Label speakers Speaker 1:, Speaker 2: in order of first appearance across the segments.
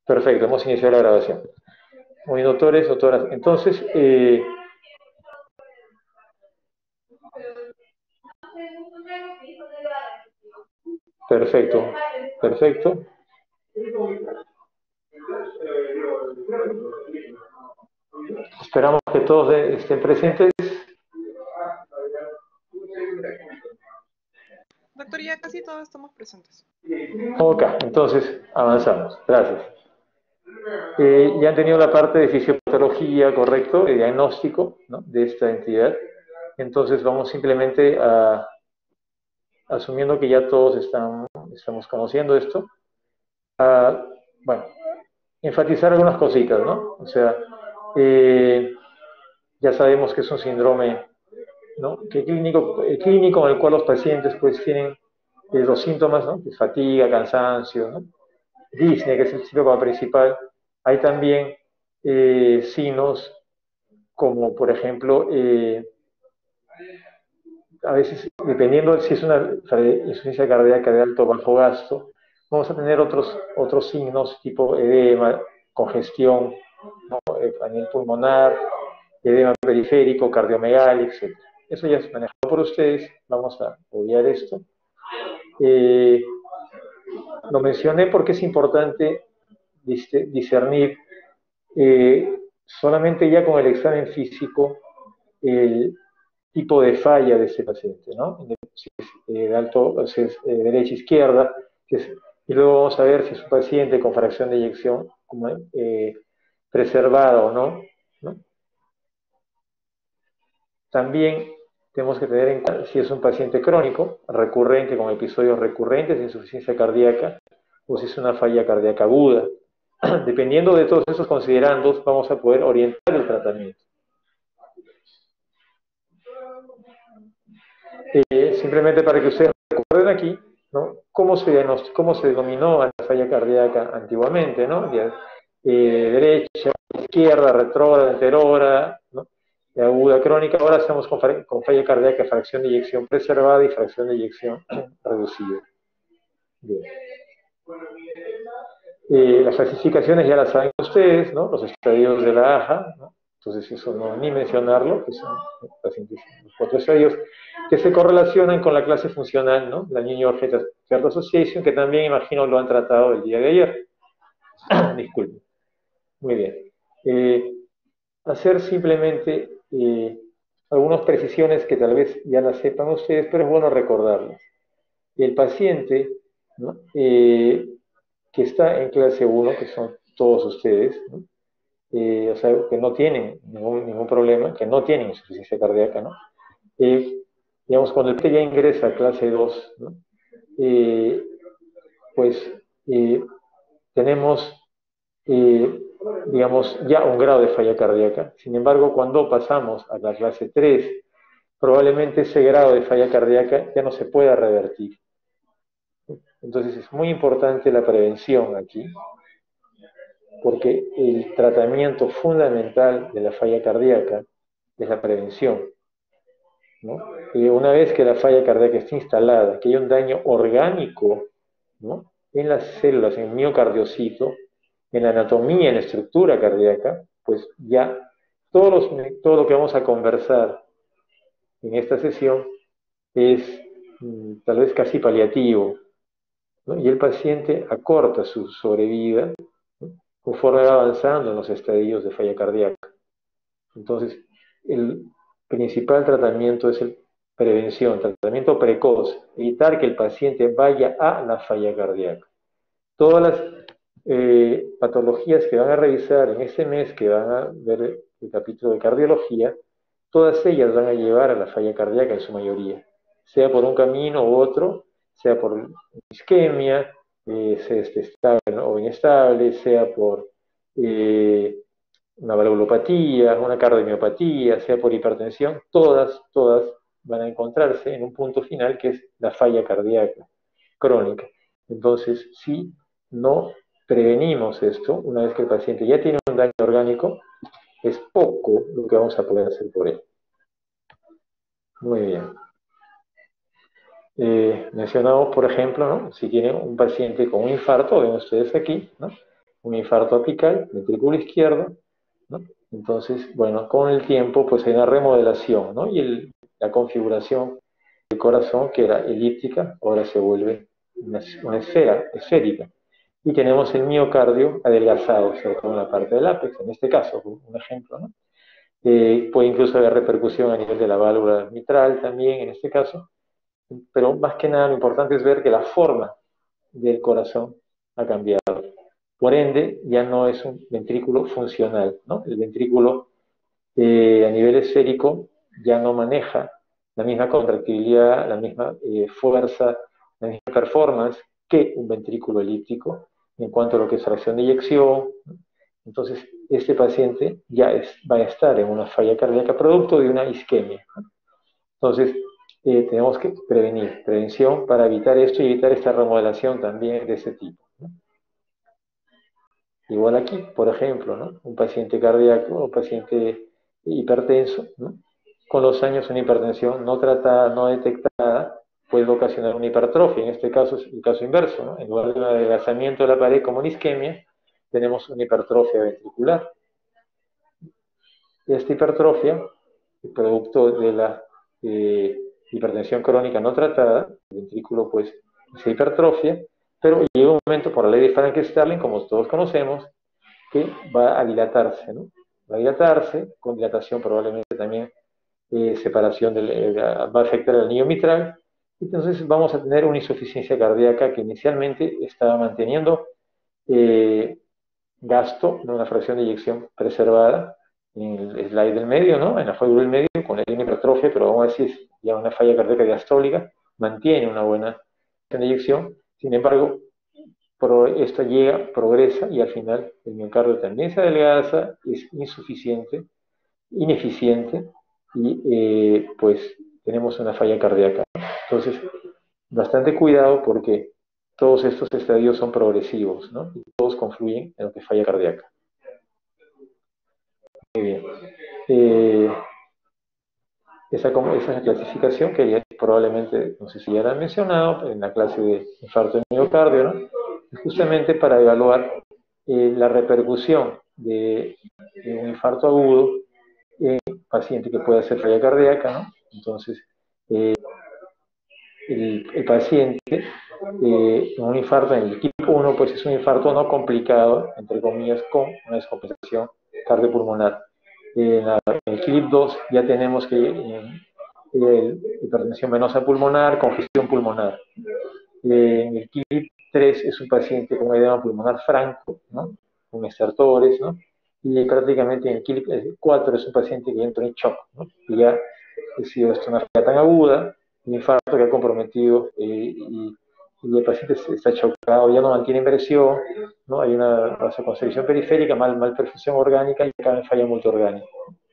Speaker 1: Perfecto, hemos iniciado la grabación. Muy bien, doctores, doctoras. Entonces, perfecto, perfecto. Esperamos que todos estén presentes.
Speaker 2: Doctor, ya casi todos estamos presentes.
Speaker 1: Ok, entonces avanzamos. Gracias. Ya han tenido la parte de fisiopatología, correcto, de diagnóstico, ¿no?, de esta entidad. Entonces vamos simplemente a, asumiendo que ya todos estamos conociendo esto, bueno, enfatizar algunas cositas, ¿no? O sea, ya sabemos que es un síndrome, ¿no?, que clínico en el cual los pacientes pues tienen los síntomas, ¿no?, que es fatiga, cansancio, ¿no?, disnea, que es el síntoma principal. Hay también signos como, por ejemplo, a veces, dependiendo si es una insuficiencia cardíaca de alto o bajo gasto, vamos a tener otros signos tipo edema, congestión, ¿no?, a nivel pulmonar, edema periférico, cardiomegalia, etc. Eso ya es manejado por ustedes, vamos a obviar esto. Lo mencioné porque es importante discernir solamente ya con el examen físico el tipo de falla de ese paciente, ¿no? Si es de alto, si es derecha-izquierda, y luego vamos a ver si es un paciente con fracción de eyección como, preservada o no, ¿no? También tenemos que tener en cuenta si es un paciente crónico, recurrente, con episodios recurrentes de insuficiencia cardíaca, o si es una falla cardíaca aguda. Dependiendo de todos esos considerandos, vamos a poder orientar el tratamiento. Simplemente para que ustedes recuerden aquí, ¿no?, cómo se denominó a la falla cardíaca antiguamente, ¿no? Derecha, izquierda, retrógrada, anterógrada, ¿no?, aguda, crónica. Ahora estamos con falla cardíaca, fracción de eyección preservada y fracción de eyección reducida. Bien. Las clasificaciones ya las saben ustedes, ¿no?, los estadios de la AJA, ¿no? Entonces eso no ni mencionarlo, que son los 4 estadios que se correlacionan con la clase funcional, ¿no?, la New York Heart Association, que también imagino lo han tratado el día de ayer. Disculpen. Muy bien. Hacer simplemente algunas precisiones que tal vez ya las sepan ustedes, pero es bueno recordarlas. El paciente, ¿no?, que está en clase 1, que son todos ustedes, ¿no?, o sea, que no tienen ningún problema, que no tienen insuficiencia cardíaca, ¿no? Digamos, cuando el paciente ya ingresa a clase 2, ¿no?, pues tenemos, digamos, ya un grado de falla cardíaca. Sin embargo, cuando pasamos a la clase 3, probablemente ese grado de falla cardíaca ya no se pueda revertir. Entonces es muy importante la prevención aquí, porque el tratamiento fundamental de la falla cardíaca es la prevención, ¿no? Y una vez que la falla cardíaca esté instalada, que hay un daño orgánico, ¿no?, en las células, en el miocardiocito, en la anatomía, en la estructura cardíaca, pues ya todo lo que vamos a conversar en esta sesión es tal vez casi paliativo, ¿no? Y el paciente acorta su sobrevida, ¿no?, conforme va avanzando en los estadios de falla cardíaca. Entonces, el principal tratamiento es el prevención, tratamiento precoz, evitar que el paciente vaya a la falla cardíaca. Todas las patologías que van a revisar en este mes, que van a ver el capítulo de cardiología, todas ellas van a llevar a la falla cardíaca en su mayoría, sea por un camino u otro, sea por isquemia, sea estable o inestable, sea por una valvulopatía, una cardiomiopatía, sea por hipertensión, todas van a encontrarse en un punto final que es la falla cardíaca crónica. Entonces, si no prevenimos esto, una vez que el paciente ya tiene un daño orgánico, es poco lo que vamos a poder hacer por él. Muy bien. Mencionamos, por ejemplo, ¿no?, si tienen un paciente con un infarto, ven ustedes aquí, ¿no?, un infarto apical, ventrículo izquierdo, ¿no? Entonces, bueno, con el tiempo pues hay una remodelación, ¿no? Y la configuración del corazón, que era elíptica, ahora se vuelve una esfera, esférica. Y tenemos el miocardio adelgazado, sobre todo en la parte del ápex, en este caso, un ejemplo, ¿no? Puede incluso haber repercusión a nivel de la válvula mitral también, en este caso, pero más que nada lo importante es ver que la forma del corazón ha cambiado. Por ende, ya no es un ventrículo funcional, ¿no? El ventrículo a nivel esférico ya no maneja la misma contractibilidad, la misma fuerza, la misma performance que un ventrículo elíptico en cuanto a lo que es fracción de eyección, ¿no? Entonces, este paciente ya va a estar en una falla cardíaca producto de una isquemia, ¿no? Entonces, tenemos que prevención para evitar esto y evitar esta remodelación también de ese tipo, ¿no? Igual aquí, por ejemplo, ¿no? Un paciente cardíaco o paciente hipertenso, ¿no? Con los años una hipertensión no tratada, no detectada, puede ocasionar una hipertrofia. En este caso es el caso inverso, ¿no? En lugar de un adelgazamiento de la pared como una isquemia, tenemos una hipertrofia ventricular. Esta hipertrofia, producto de la hipertensión crónica no tratada, el ventrículo pues se hipertrofia, pero llega un momento por la ley de Frank-Starling, como todos conocemos, que va a dilatarse, ¿no? Va a dilatarse, con dilatación probablemente también separación va a afectar al anillo mitral, entonces vamos a tener una insuficiencia cardíaca que inicialmente estaba manteniendo eh, gasto, ¿no? Una fracción de eyección preservada en el slide del medio, ¿no? En la fórmula del medio, con la hipertrofia, pero aún así es ya una falla cardíaca diastólica, mantiene una buena fracción de eyección, sin embargo, esto llega, progresa y al final el miocardio también se adelgaza, es insuficiente, ineficiente y pues tenemos una falla cardíaca. Entonces, bastante cuidado porque todos estos estadios son progresivos, ¿no? Y todos confluyen en lo que es falla cardíaca. Muy bien. Esa clasificación que ya probablemente, no sé si ya la han mencionado, en la clase de infarto de miocardio, ¿no? Justamente para evaluar la repercusión de un infarto agudo en paciente que puede hacer falla cardíaca, ¿no? Entonces, el paciente un infarto en el tipo 1, pues es un infarto no complicado, entre comillas, con una descompensación cardiopulmonar. En el CLIP 2 ya tenemos que hipertensión venosa pulmonar, congestión pulmonar. En el CLIP 3 es un paciente con edema pulmonar franco, ¿no? Con estertores, ¿no? Y prácticamente en el CLIP 4 es un paciente que entra en shock, ¿no? Y ya ha sido esto una falla tan aguda, un infarto que ha comprometido y el paciente está chocado, ya no mantiene inversión, ¿no? Hay una vasoconstricción periférica, mal perfusión orgánica y acaba en falla multiorgánica.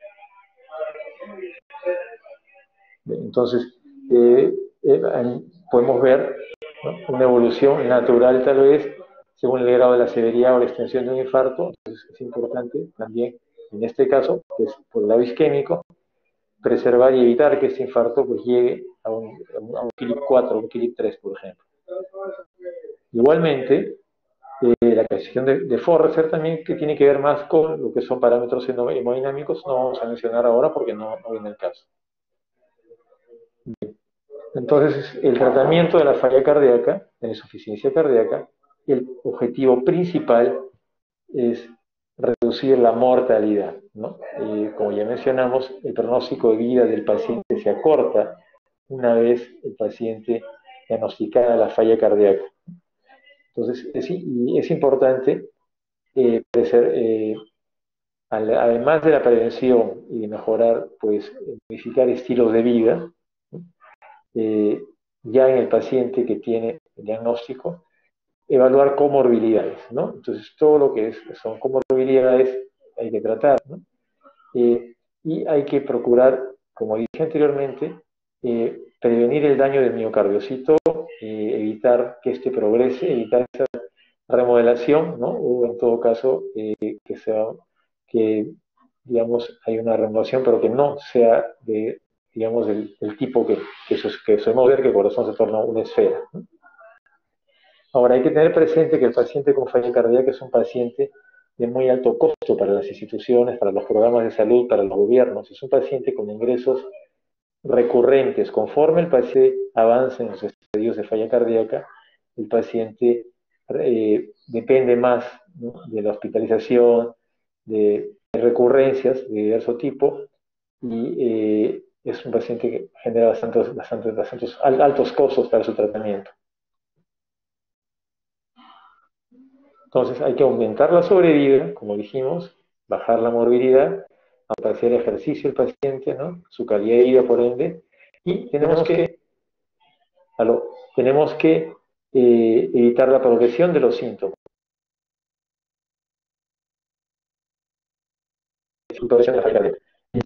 Speaker 1: Entonces, podemos ver, ¿no? Una evolución natural tal vez, según el grado de la severidad o la extensión de un infarto. Entonces, es importante también, en este caso, que es por el lado isquémico, preservar y evitar que este infarto pues, llegue a un CLIP 4, un CLIP 3, por ejemplo. Igualmente, la clasificación de Forrester también, que tiene que ver más con lo que son parámetros hemodinámicos, no vamos a mencionar ahora porque no viene el caso. Entonces, el tratamiento de la falla cardíaca, de la insuficiencia cardíaca, el objetivo principal es reducir la mortalidad, ¿no? Como ya mencionamos, el pronóstico de vida del paciente se acorta una vez el paciente diagnosticada la falla cardíaca. Entonces, es importante además de la prevención y de mejorar, pues, modificar estilos de vida, ¿no? Ya en el paciente que tiene el diagnóstico, evaluar comorbilidades, ¿no? Entonces, todo lo que son comorbilidades hay que tratar, ¿no? Y hay que procurar, como dije anteriormente, prevenir el daño del miocardiocito, evitar que este progrese, evitar esa remodelación, ¿no? O en todo caso, que digamos, hay una remodelación, pero que no sea digamos, del tipo que solemos ver, que el corazón se torna una esfera, ¿no? Ahora hay que tener presente que el paciente con falla cardíaca es un paciente de muy alto costo para las instituciones, para los programas de salud, para los gobiernos. Es un paciente con ingresos recurrentes. Conforme el paciente avanza en los estadios de falla cardíaca, el paciente depende más, ¿no?, de la hospitalización, de recurrencias de diverso tipo, y es un paciente que genera bastantes altos costos para su tratamiento. Entonces hay que aumentar la sobrevida, como dijimos, bajar la morbilidad, hacer ejercicio el paciente, ¿no?, su calidad de vida por ende, y tenemos que evitar la progresión de los síntomas. Progresión de la falla cardíaca. Y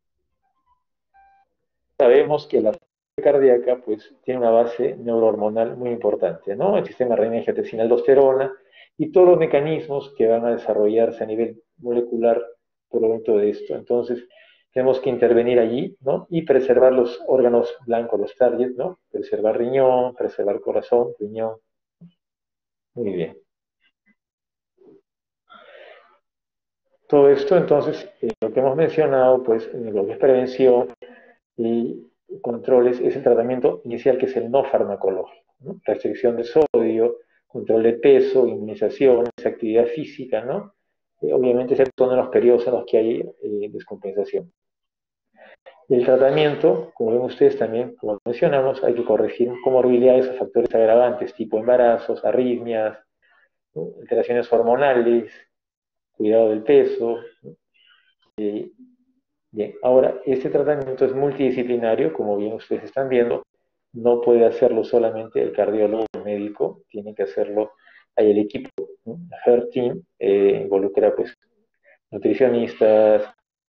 Speaker 1: sabemos que la falla cardíaca pues, tiene una base neurohormonal muy importante, ¿no? El sistema renina-angiotensina-aldosterona y todos los mecanismos que van a desarrollarse a nivel molecular producto de esto. Entonces, tenemos que intervenir allí, ¿no?, y preservar los órganos blancos, los targets, ¿no? Preservar riñón, preservar corazón, riñón. Muy bien. Todo esto, entonces, lo que hemos mencionado, pues, en lo que es prevención y controles, es el tratamiento inicial, que es el no farmacológico, ¿no? Restricción de sodio, control de peso, inmunizaciones, actividad física, ¿no? Obviamente, excepto en los periodos en los que hay descompensación. El tratamiento, como ven ustedes también, como mencionamos, hay que corregir comorbilidades o factores agravantes, tipo embarazos, arritmias, ¿no?, alteraciones hormonales, cuidado del peso, ¿no? Bien, ahora, este tratamiento es multidisciplinario, como bien ustedes están viendo. No puede hacerlo solamente el cardiólogo médico, tiene que hacerlo, hay el equipo, ¿no? Heart Team, involucra pues nutricionistas,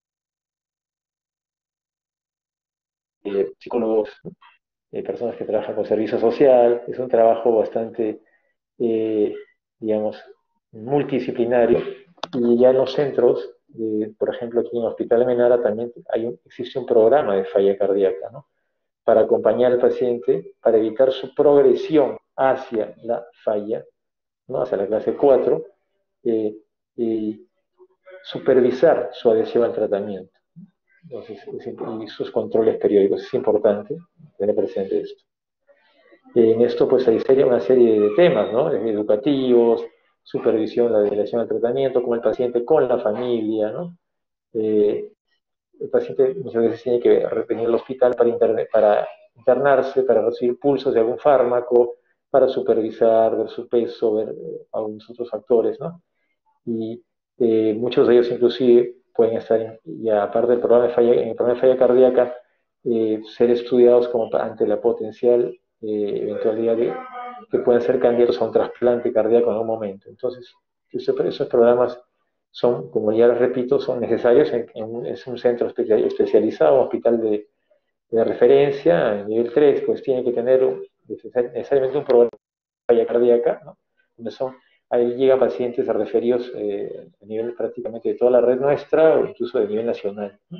Speaker 1: psicólogos, ¿no?, personas que trabajan con servicio social. Es un trabajo bastante, eh, digamos, multidisciplinario. Y ya en los centros, por ejemplo, aquí en el Hospital Menara también existe un programa de falla cardíaca, ¿no?, para acompañar al paciente, para evitar su progresión hacia la falla, ¿no?, hacia la clase 4, y supervisar su adhesión al tratamiento. Entonces, y sus controles periódicos. Es importante tener presente esto. En esto pues hay una serie de temas, ¿no?, educativos, supervisión, la adhesión al tratamiento, con el paciente, con la familia, ¿no? El paciente muchas veces tiene que venir al hospital para internarse, para recibir pulsos de algún fármaco, para supervisar, ver su peso, ver algunos otros factores, ¿no? Y muchos de ellos inclusive pueden estar, ya aparte del programa de falla, en el programa de falla cardíaca, ser estudiados como ante la potencial eventualidad de que puedan ser candidatos a un trasplante cardíaco en algún momento. Entonces, esos programas son, como ya les repito, son necesarios. Es un centro especializado, un hospital de referencia, en nivel 3, pues tiene que tener necesariamente un programa de falla cardíaca, ¿no?, donde ahí llegan pacientes referidos a nivel prácticamente de toda la red nuestra, o incluso de nivel nacional, ¿no?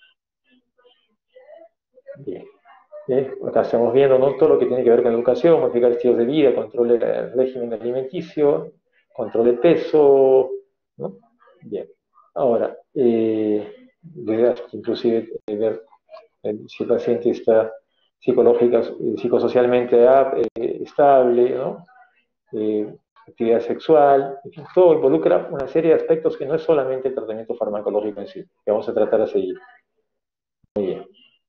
Speaker 1: Bien. Acá estamos viendo, ¿no?, todo lo que tiene que ver con educación, modificar estilos de vida, control del régimen alimenticio, control de peso, ¿no? Bien. Ahora, inclusive ver si el paciente está psicológica, psicosocialmente estable, ¿no? Actividad sexual, en fin, todo involucra una serie de aspectos que no es solamente el tratamiento farmacológico en sí, que vamos a tratar a seguir. Muy bien.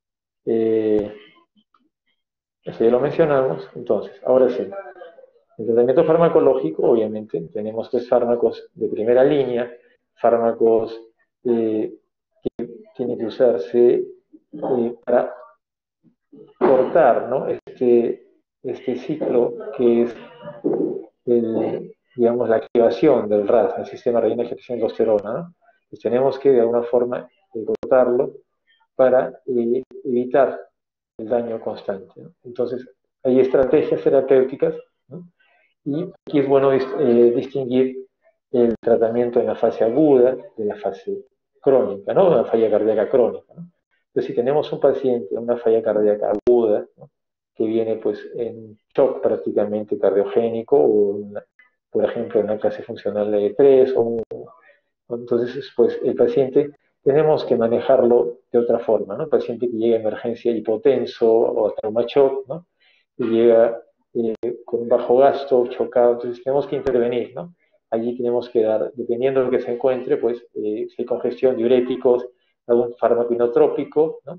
Speaker 1: Eso ya lo mencionamos. Entonces, ahora sí, el tratamiento farmacológico, obviamente, tenemos tres fármacos de primera línea, fármacos que tienen que usarse para cortar, ¿no?, este ciclo que es digamos, la activación del RAS, el sistema renina-angiotensina-aldosterona, ¿no? Pues tenemos que de alguna forma cortarlo para evitar el daño constante, ¿no? Entonces, hay estrategias terapéuticas, ¿no? Y aquí es bueno distinguir el tratamiento en la fase aguda de la fase crónica, ¿no?, una falla cardíaca crónica, ¿no? Entonces, si tenemos un paciente, una falla cardíaca aguda, ¿no?, que viene pues en shock prácticamente cardiogénico, por ejemplo, en una clase funcional de 3, entonces pues el paciente tenemos que manejarlo de otra forma, ¿no? El paciente que llega a emergencia hipotenso o a trauma shock, ¿no? Y llega con un bajo gasto, chocado, entonces tenemos que intervenir, ¿no? Allí tenemos que dar, dependiendo de lo que se encuentre, pues si hay congestión, diuréticos, algún fármaco inotrópico, ¿no?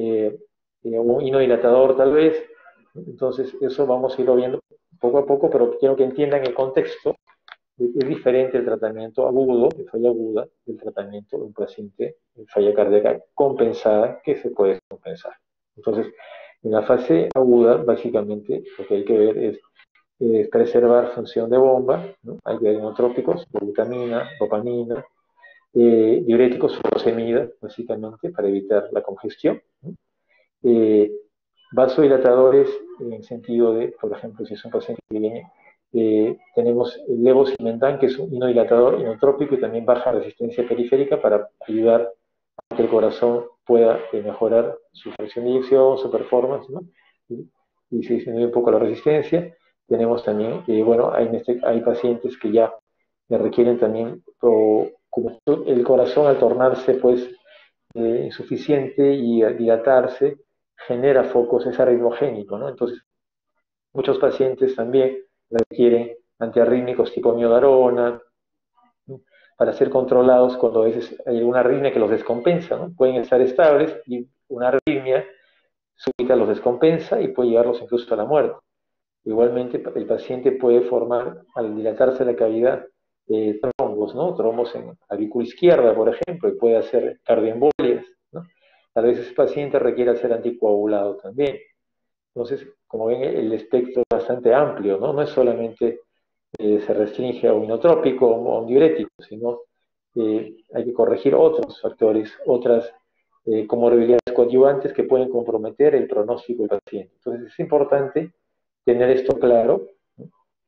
Speaker 1: Un inodilatador tal vez. Entonces eso vamos a irlo viendo poco a poco, pero quiero que entiendan el contexto. Es diferente el tratamiento agudo, de falla aguda, del tratamiento de un paciente de falla cardíaca compensada que se puede compensar. Entonces, en la fase aguda, básicamente, lo que hay que ver es preservar función de bomba, ¿no? Hay que ver inotrópicos, glutamina, dopamina, diuréticos, furosemida, básicamente, para evitar la congestión, ¿no? eh, Vasodilatadores en el sentido de, por ejemplo, si es un paciente que viene, tenemos el levosimendan, que es un inodilatador inotrópico y también baja resistencia periférica para ayudar a que el corazón pueda mejorar su fracción de eyección, su performance, ¿no? Y se disminuye un poco la resistencia. Tenemos también, bueno, hay pacientes que ya requieren también, como el corazón al tornarse pues insuficiente y al dilatarse, genera focos, es arritmogénico, ¿no? Entonces, muchos pacientes también requieren antiarrítmicos tipo miodarona, ¿no? Para ser controlados cuando a veces hay una arritmia que los descompensa, ¿no? Pueden estar estables y una arritmia súbita los descompensa y puede llevarlos incluso a la muerte. Igualmente, el paciente puede formar, al dilatarse la cavidad, trombos, ¿no? Trombos en la clavícula izquierda, por ejemplo, y puede hacer cardioembolias, ¿no? A veces ese paciente requiere ser anticoagulado también. Entonces, como ven, el espectro es bastante amplio, ¿no? No es solamente se restringe a un inotrópico o a un diurético, sino hay que corregir otros factores, otras comorbilidades coadyuvantes que pueden comprometer el pronóstico del paciente. Entonces, es importante tener esto claro, ¿no?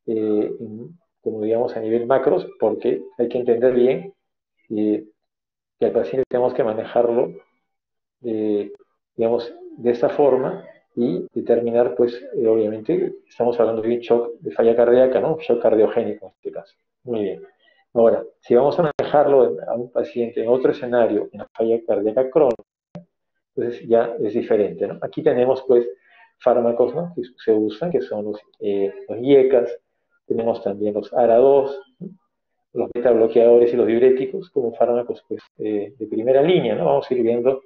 Speaker 1: Como digamos a nivel macros, porque hay que entender bien que al paciente tenemos que manejarlo digamos, de esta forma y determinar, pues, obviamente, estamos hablando de un shock de falla cardíaca, ¿no? Un shock cardiogénico en este caso. Muy bien. Ahora, si vamos a manejarlo a un paciente en otro escenario, en la falla cardíaca crónica, entonces ya es diferente, ¿no? Aquí tenemos, pues, fármacos, ¿no? Que se usan, que son los IECAS, tenemos también los ARA2, ¿no? Los beta bloqueadores y los diuréticos como fármacos, pues, de primera línea, ¿no? Vamos a ir viendo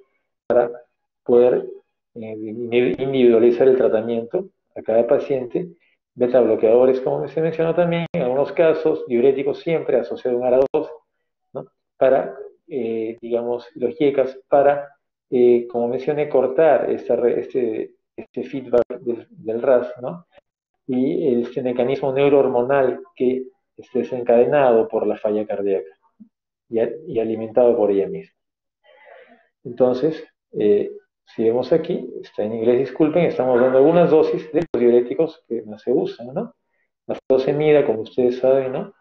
Speaker 1: poder individualizar el tratamiento a cada paciente. Beta bloqueadores, como se mencionó también, en algunos casos, diuréticos siempre asociados a un ARA2, ¿no? Para, digamos, los IECAS, para, como mencioné, cortar este feedback del RAS, ¿no? Y este mecanismo neurohormonal que esté desencadenado por la falla cardíaca y alimentado por ella misma. Entonces, si vemos aquí, está en inglés, disculpen, estamos dando algunas dosis de los diuréticos que más se usan, ¿no? La furosemida, como ustedes saben, ¿no?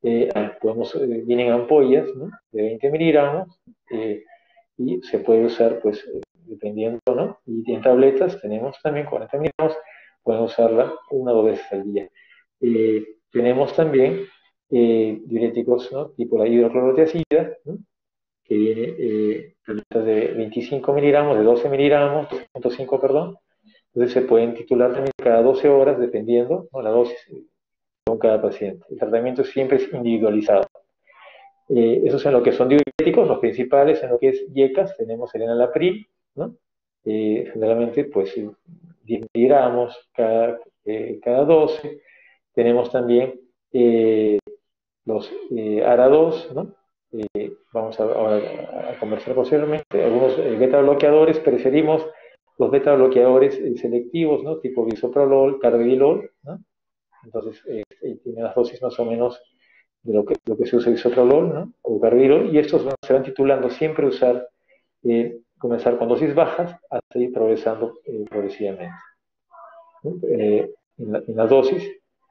Speaker 1: Vienen ampollas, ¿no? De 20 miligramos, y se puede usar, pues, dependiendo, ¿no? Y en tabletas tenemos también 40 miligramos, pueden usarla una o dos veces al día. Tenemos también diuréticos, ¿no? Tipo la hidroclorotiazida, ¿no? Que viene tabletas de 25 miligramos, de 12 miligramos, 2.5, perdón. Entonces se pueden titular también cada 12 horas, dependiendo, ¿no? La dosis con cada paciente. El tratamiento siempre es individualizado. Esos en lo que son diuréticos, los principales en lo que es IECAS, tenemos el enalapril, ¿no? Generalmente, pues, 10 miligramos cada 12. Tenemos también los ARA2, ¿no? Vamos a conversar posteriormente. Algunos beta bloqueadores, preferimos los beta bloqueadores selectivos, ¿no? Tipo bisoprolol, carvedilol, ¿no? Entonces, tiene las dosis más o menos de lo que se usa bisoprolol, ¿no? O carvedilol, y estos se van titulando siempre usar, comenzar con dosis bajas hasta ir progresando progresivamente, ¿no? En las dosis.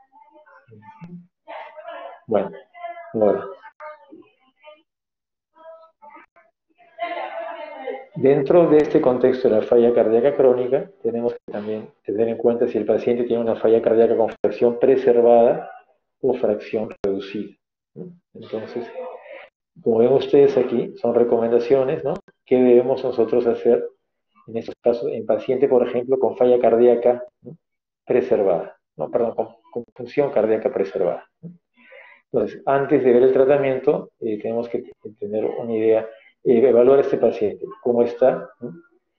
Speaker 1: Bueno, ahora. Dentro de este contexto de la falla cardíaca crónica, tenemos que también tener en cuenta si el paciente tiene una falla cardíaca con fracción preservada o fracción reducida, ¿no? Entonces, como ven ustedes aquí, son recomendaciones, ¿no? ¿Qué debemos nosotros hacer en estos casos, en paciente, por ejemplo, con falla cardíaca, ¿no?, preservada, no, perdón, con función cardíaca preservada, ¿no? Entonces, antes de ver el tratamiento, tenemos que tener una idea, evaluar a este paciente, cómo está, ¿no?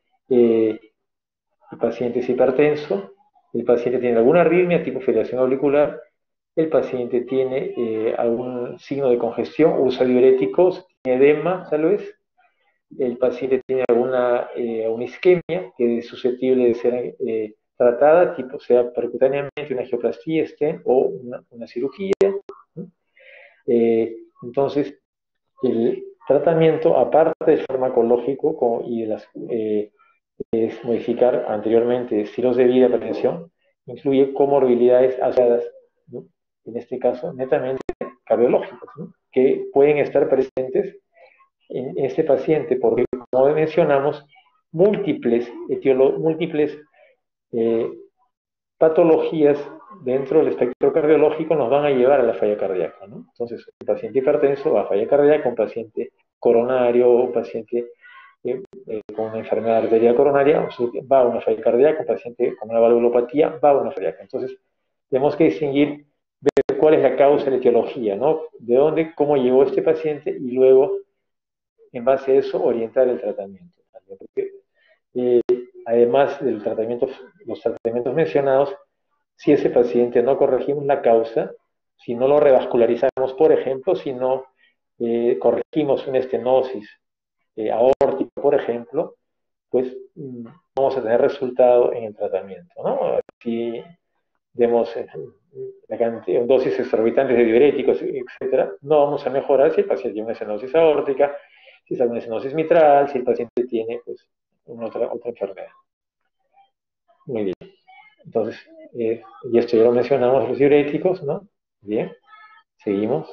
Speaker 1: El paciente es hipertenso, el paciente tiene alguna arritmia tipo fibrilación auricular, el paciente tiene algún signo de congestión, usa diuréticos, tiene edema tal vez, el paciente tiene alguna isquemia que es susceptible de ser tratada, tipo sea percutáneamente una angioplastía, stent o una cirugía, ¿no? Entonces, el tratamiento, aparte del farmacológico y de las es modificar anteriormente estilos de vida, prevención, incluye comorbilidades asociadas, ¿no?, en este caso netamente cardiológicas, ¿no?, que pueden estar presentes en este paciente, porque como mencionamos, múltiples eh, patologías dentro del espectro cardiológico nos van a llevar a la falla cardíaca, ¿no? Entonces, un paciente hipertenso va a falla cardíaca, un paciente coronario, un paciente con una enfermedad arterial coronaria, va a una falla cardíaca, un paciente con una valvulopatía va a una falla cardíaca. Entonces, tenemos que distinguir, ver cuál es la causa, la etiología, ¿no? De dónde, cómo llegó este paciente y luego, en base a eso, orientar el tratamiento. Porque, eh, además del tratamiento, los tratamientos mencionados, si ese paciente no corregimos la causa, si no lo revascularizamos, por ejemplo, si no corregimos una estenosis aórtica, por ejemplo, pues vamos a tener resultado en el tratamiento, ¿no? Si demos dosis exorbitantes de diuréticos, etcétera, no vamos a mejorar si el paciente tiene una estenosis aórtica, si es alguna estenosis mitral, si el paciente tiene pues, otra enfermedad. Muy bien. Entonces, y esto ya lo mencionamos, los diuréticos, ¿no? Bien, seguimos.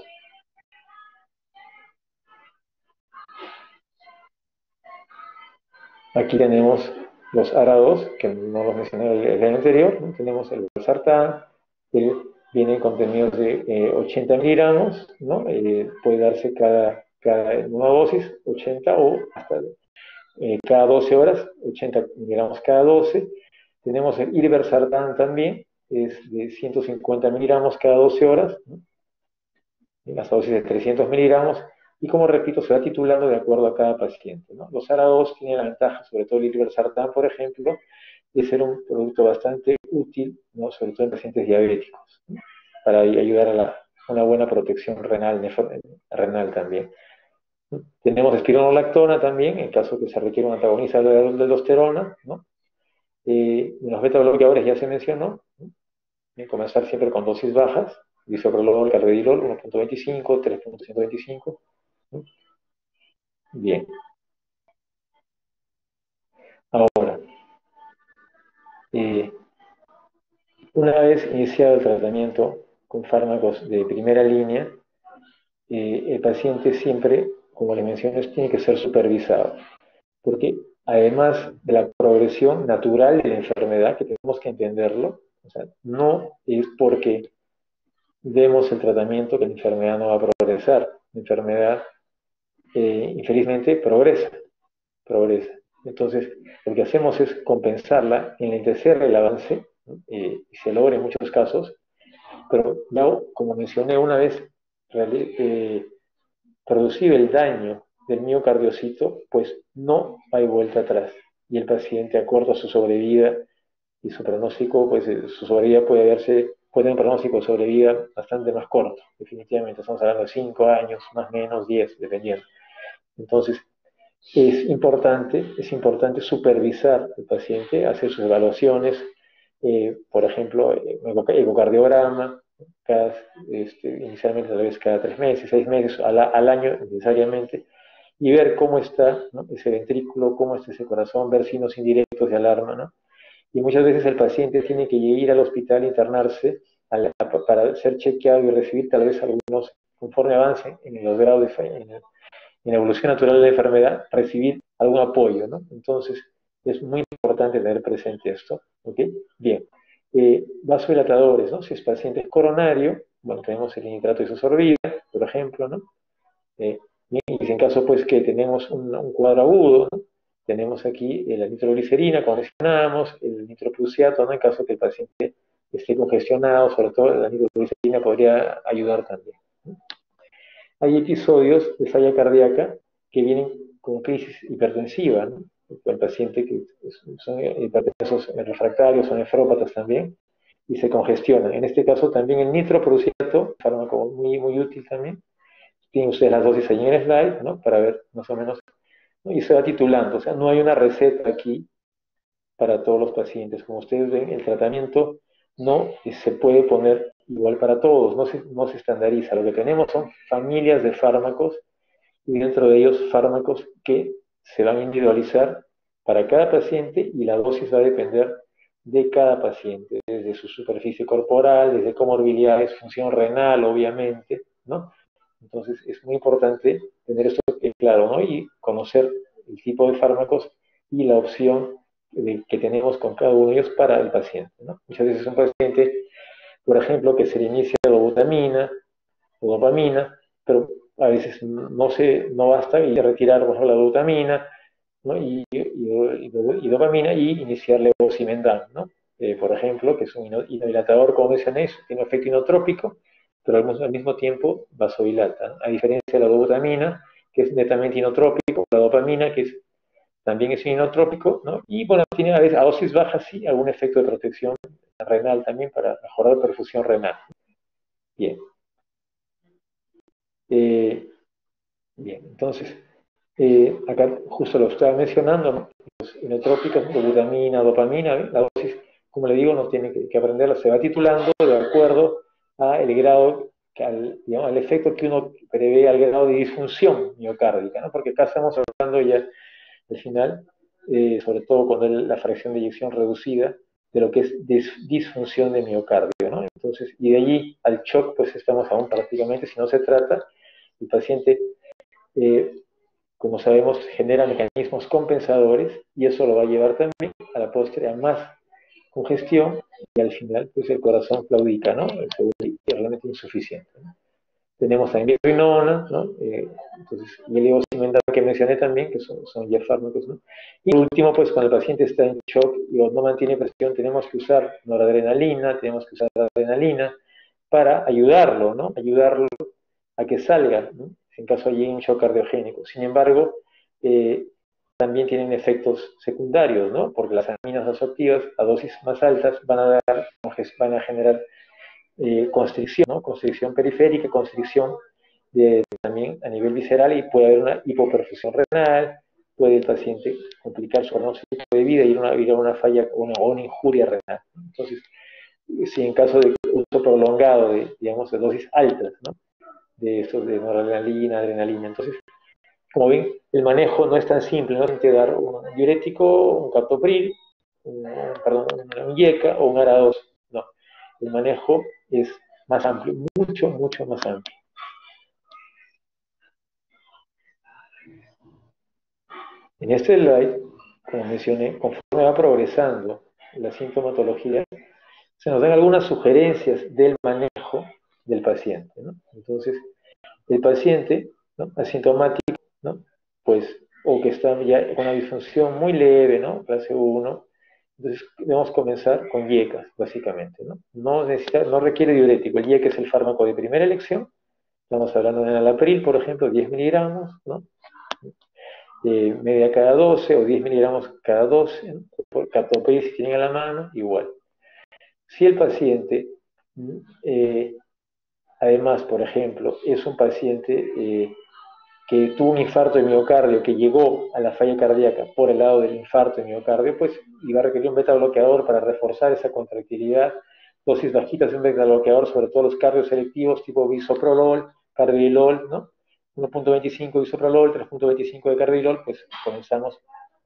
Speaker 1: Aquí tenemos los ARA2, que no los mencioné el año anterior, ¿no? Tenemos el sartán, que viene contenidos de 80 miligramos, ¿no? Puede darse cada una dosis, 80 o hasta cada 12 horas, 80 miligramos cada 12. Tenemos el irbesartán también, es de 150 miligramos cada 12 horas, ¿no?, las dosis de 300 miligramos, y como repito, se va titulando de acuerdo a cada paciente, ¿no? Los ARA2 tienen la ventaja, sobre todo el irbesartán, por ejemplo, de ser un producto bastante útil, ¿no?, sobre todo en pacientes diabéticos, ¿no?, para ayudar a una buena protección renal también. Tenemos espironolactona también, en caso que se requiera un antagonista de la aldosterona, ¿no? Los beta-bloqueadores ya se mencionó, ¿no?, comenzar siempre con dosis bajas, bisoprolol, carvedilol, 1.25, 3.125, ¿no? Bien. Ahora, una vez iniciado el tratamiento con fármacos de primera línea, el paciente siempre, como les mencioné, tiene que ser supervisado, porque además de la progresión natural de la enfermedad, que tenemos que entenderlo, o sea, no es porque demos el tratamiento que la enfermedad no va a progresar. La enfermedad, infelizmente, progresa. Entonces, lo que hacemos es compensarla, enlentecer el avance, ¿no?, y se logra en muchos casos, pero ya, como mencioné una vez, producido el daño del miocardiocito, pues no hay vuelta atrás. Y el paciente, acorta su sobrevida y su pronóstico, pues su sobrevida puede tener un pronóstico de sobrevida bastante más corto, definitivamente. Estamos hablando de 5 años, más o menos 10, dependiendo. Entonces, es importante supervisar al paciente, hacer sus evaluaciones, por ejemplo, ecocardiograma, inicialmente tal vez cada 3 meses, 6 meses, al año necesariamente, y ver cómo está, ¿no?, ese ventrículo, cómo está ese corazón, ver signos indirectos de alarma, ¿no? Y muchas veces el paciente tiene que ir al hospital, internarse para ser chequeado y recibir tal vez algunos, conforme avance en los grados en la evolución natural de la enfermedad, recibir algún apoyo, ¿no? Entonces, es muy importante tener presente esto, ¿ok? Bien. Vasodilatadores, ¿no? Si es paciente coronario, bueno, tenemos el nitrato isosorbida, por ejemplo, ¿no? Y en caso, pues, que tenemos un cuadro agudo, ¿no? Tenemos aquí la nitroglicerina, como mencionamos, el nitroprusiato, ¿no? En caso que el paciente esté congestionado, sobre todo la nitroglicerina podría ayudar también, ¿no? Hay episodios de falla cardíaca que vienen con crisis hipertensiva, ¿no? El paciente que son hipertensos refractarios, son nefrópatas también, y se congestionan. En este caso también el nitroprusiato, fármaco muy, muy útil también. Tienen ustedes las dosis ahí en el slide, ¿no? Para ver más o menos, ¿no? Y se va titulando, o sea, no hay una receta aquí para todos los pacientes. Como ustedes ven, el tratamiento no se puede poner igual para todos, no se estandariza. Lo que tenemos son familias de fármacos y dentro de ellos fármacos que se van a individualizar para cada paciente y la dosis va a depender de cada paciente, desde su superficie corporal, desde comorbilidades, función renal, obviamente, ¿no? Entonces es muy importante tener esto claro, ¿no? Y conocer el tipo de fármacos y la opción que tenemos con cada uno de ellos para el paciente, ¿no? Muchas veces un paciente, por ejemplo, que se le inicia dobutamina o dopamina, pero a veces no basta y retirar, por ejemplo, la dobutamina, ¿no? y dopamina y iniciarle osimendan, ¿no? Por ejemplo, que es un inodilatador, como mencioné, tiene un efecto inotrópico, pero al mismo tiempo vasodilata, ¿no? A diferencia de la dobutamina, que es netamente inotrópico, la dopamina, que también es inotrópico, ¿no? Y bueno, tiene a veces a dosis bajas sí algún efecto de protección renal también para mejorar la perfusión renal. Bien. Bien, entonces, acá justo lo estaba mencionando, ¿no? Los inotrópicos, glutamina, dopamina, ¿eh? La dosis, como le digo, no tiene que aprenderla, se va titulando de acuerdo al grado, digamos, al efecto que uno prevé, al grado de disfunción miocárdica, ¿no? Porque acá estamos hablando ya, al final, sobre todo cuando es la fracción de eyección reducida, de lo que es disfunción de miocardio, ¿no? Entonces, y de allí al shock, pues estamos aún prácticamente, si no se trata, el paciente como sabemos, genera mecanismos compensadores y eso lo va a llevar también a la postre a más congestión y al final pues el corazón claudica, ¿no? Es realmente insuficiente, ¿no? Tenemos también rinona, ¿no? Entonces, y el levosimendan que mencioné también, que son ya fármacos, ¿no? Y por último, pues cuando el paciente está en shock y no mantiene presión, tenemos que usar noradrenalina, tenemos que usar adrenalina para ayudarlo, ¿no? Ayudarlo a que salga, ¿no? En caso hay un shock cardiogénico. Sin embargo, también tienen efectos secundarios, ¿no? Porque las aminas vasoactivas a dosis más altas van a generar constricción, ¿no? Constricción periférica, constricción también a nivel visceral y puede haber una hipoperfusión renal, puede el paciente complicar su pronóstico de vida y ir a una falla o una injuria renal. Entonces, si en caso de uso prolongado de, digamos, de dosis altas, ¿no? De estos de noradrenalina, adrenalina. Entonces, como ven, el manejo no es tan simple, no es dar un diurético, un captopril, un IECA o un ARA2. No, el manejo es más amplio, mucho, mucho más amplio. En este slide, como mencioné, conforme va progresando la sintomatología, se nos dan algunas sugerencias del manejo del paciente, ¿no? Entonces, el paciente, ¿no? Asintomático, ¿no? Pues, o que está ya con una disfunción muy leve, ¿no? Clase 1, entonces debemos comenzar con IECAS, básicamente, ¿no? No requiere diurético, el IECA es el fármaco de primera elección, estamos hablando de enalapril, por ejemplo, 10 miligramos, ¿no? Media cada 12 o 10 miligramos cada 12, ¿no? Por captopril si tienen a la mano, igual. Si el paciente, además, por ejemplo, es un paciente que tuvo un infarto de miocardio, que llegó a la falla cardíaca por el lado del infarto de miocardio, pues iba a requerir un beta bloqueador para reforzar esa contractilidad, dosis bajitas de un beta bloqueador, sobre todo los cardios selectivos tipo bisoprolol, carvedilol, ¿no? 1.25 bisoprolol, 3.25 de carvedilol, pues comenzamos,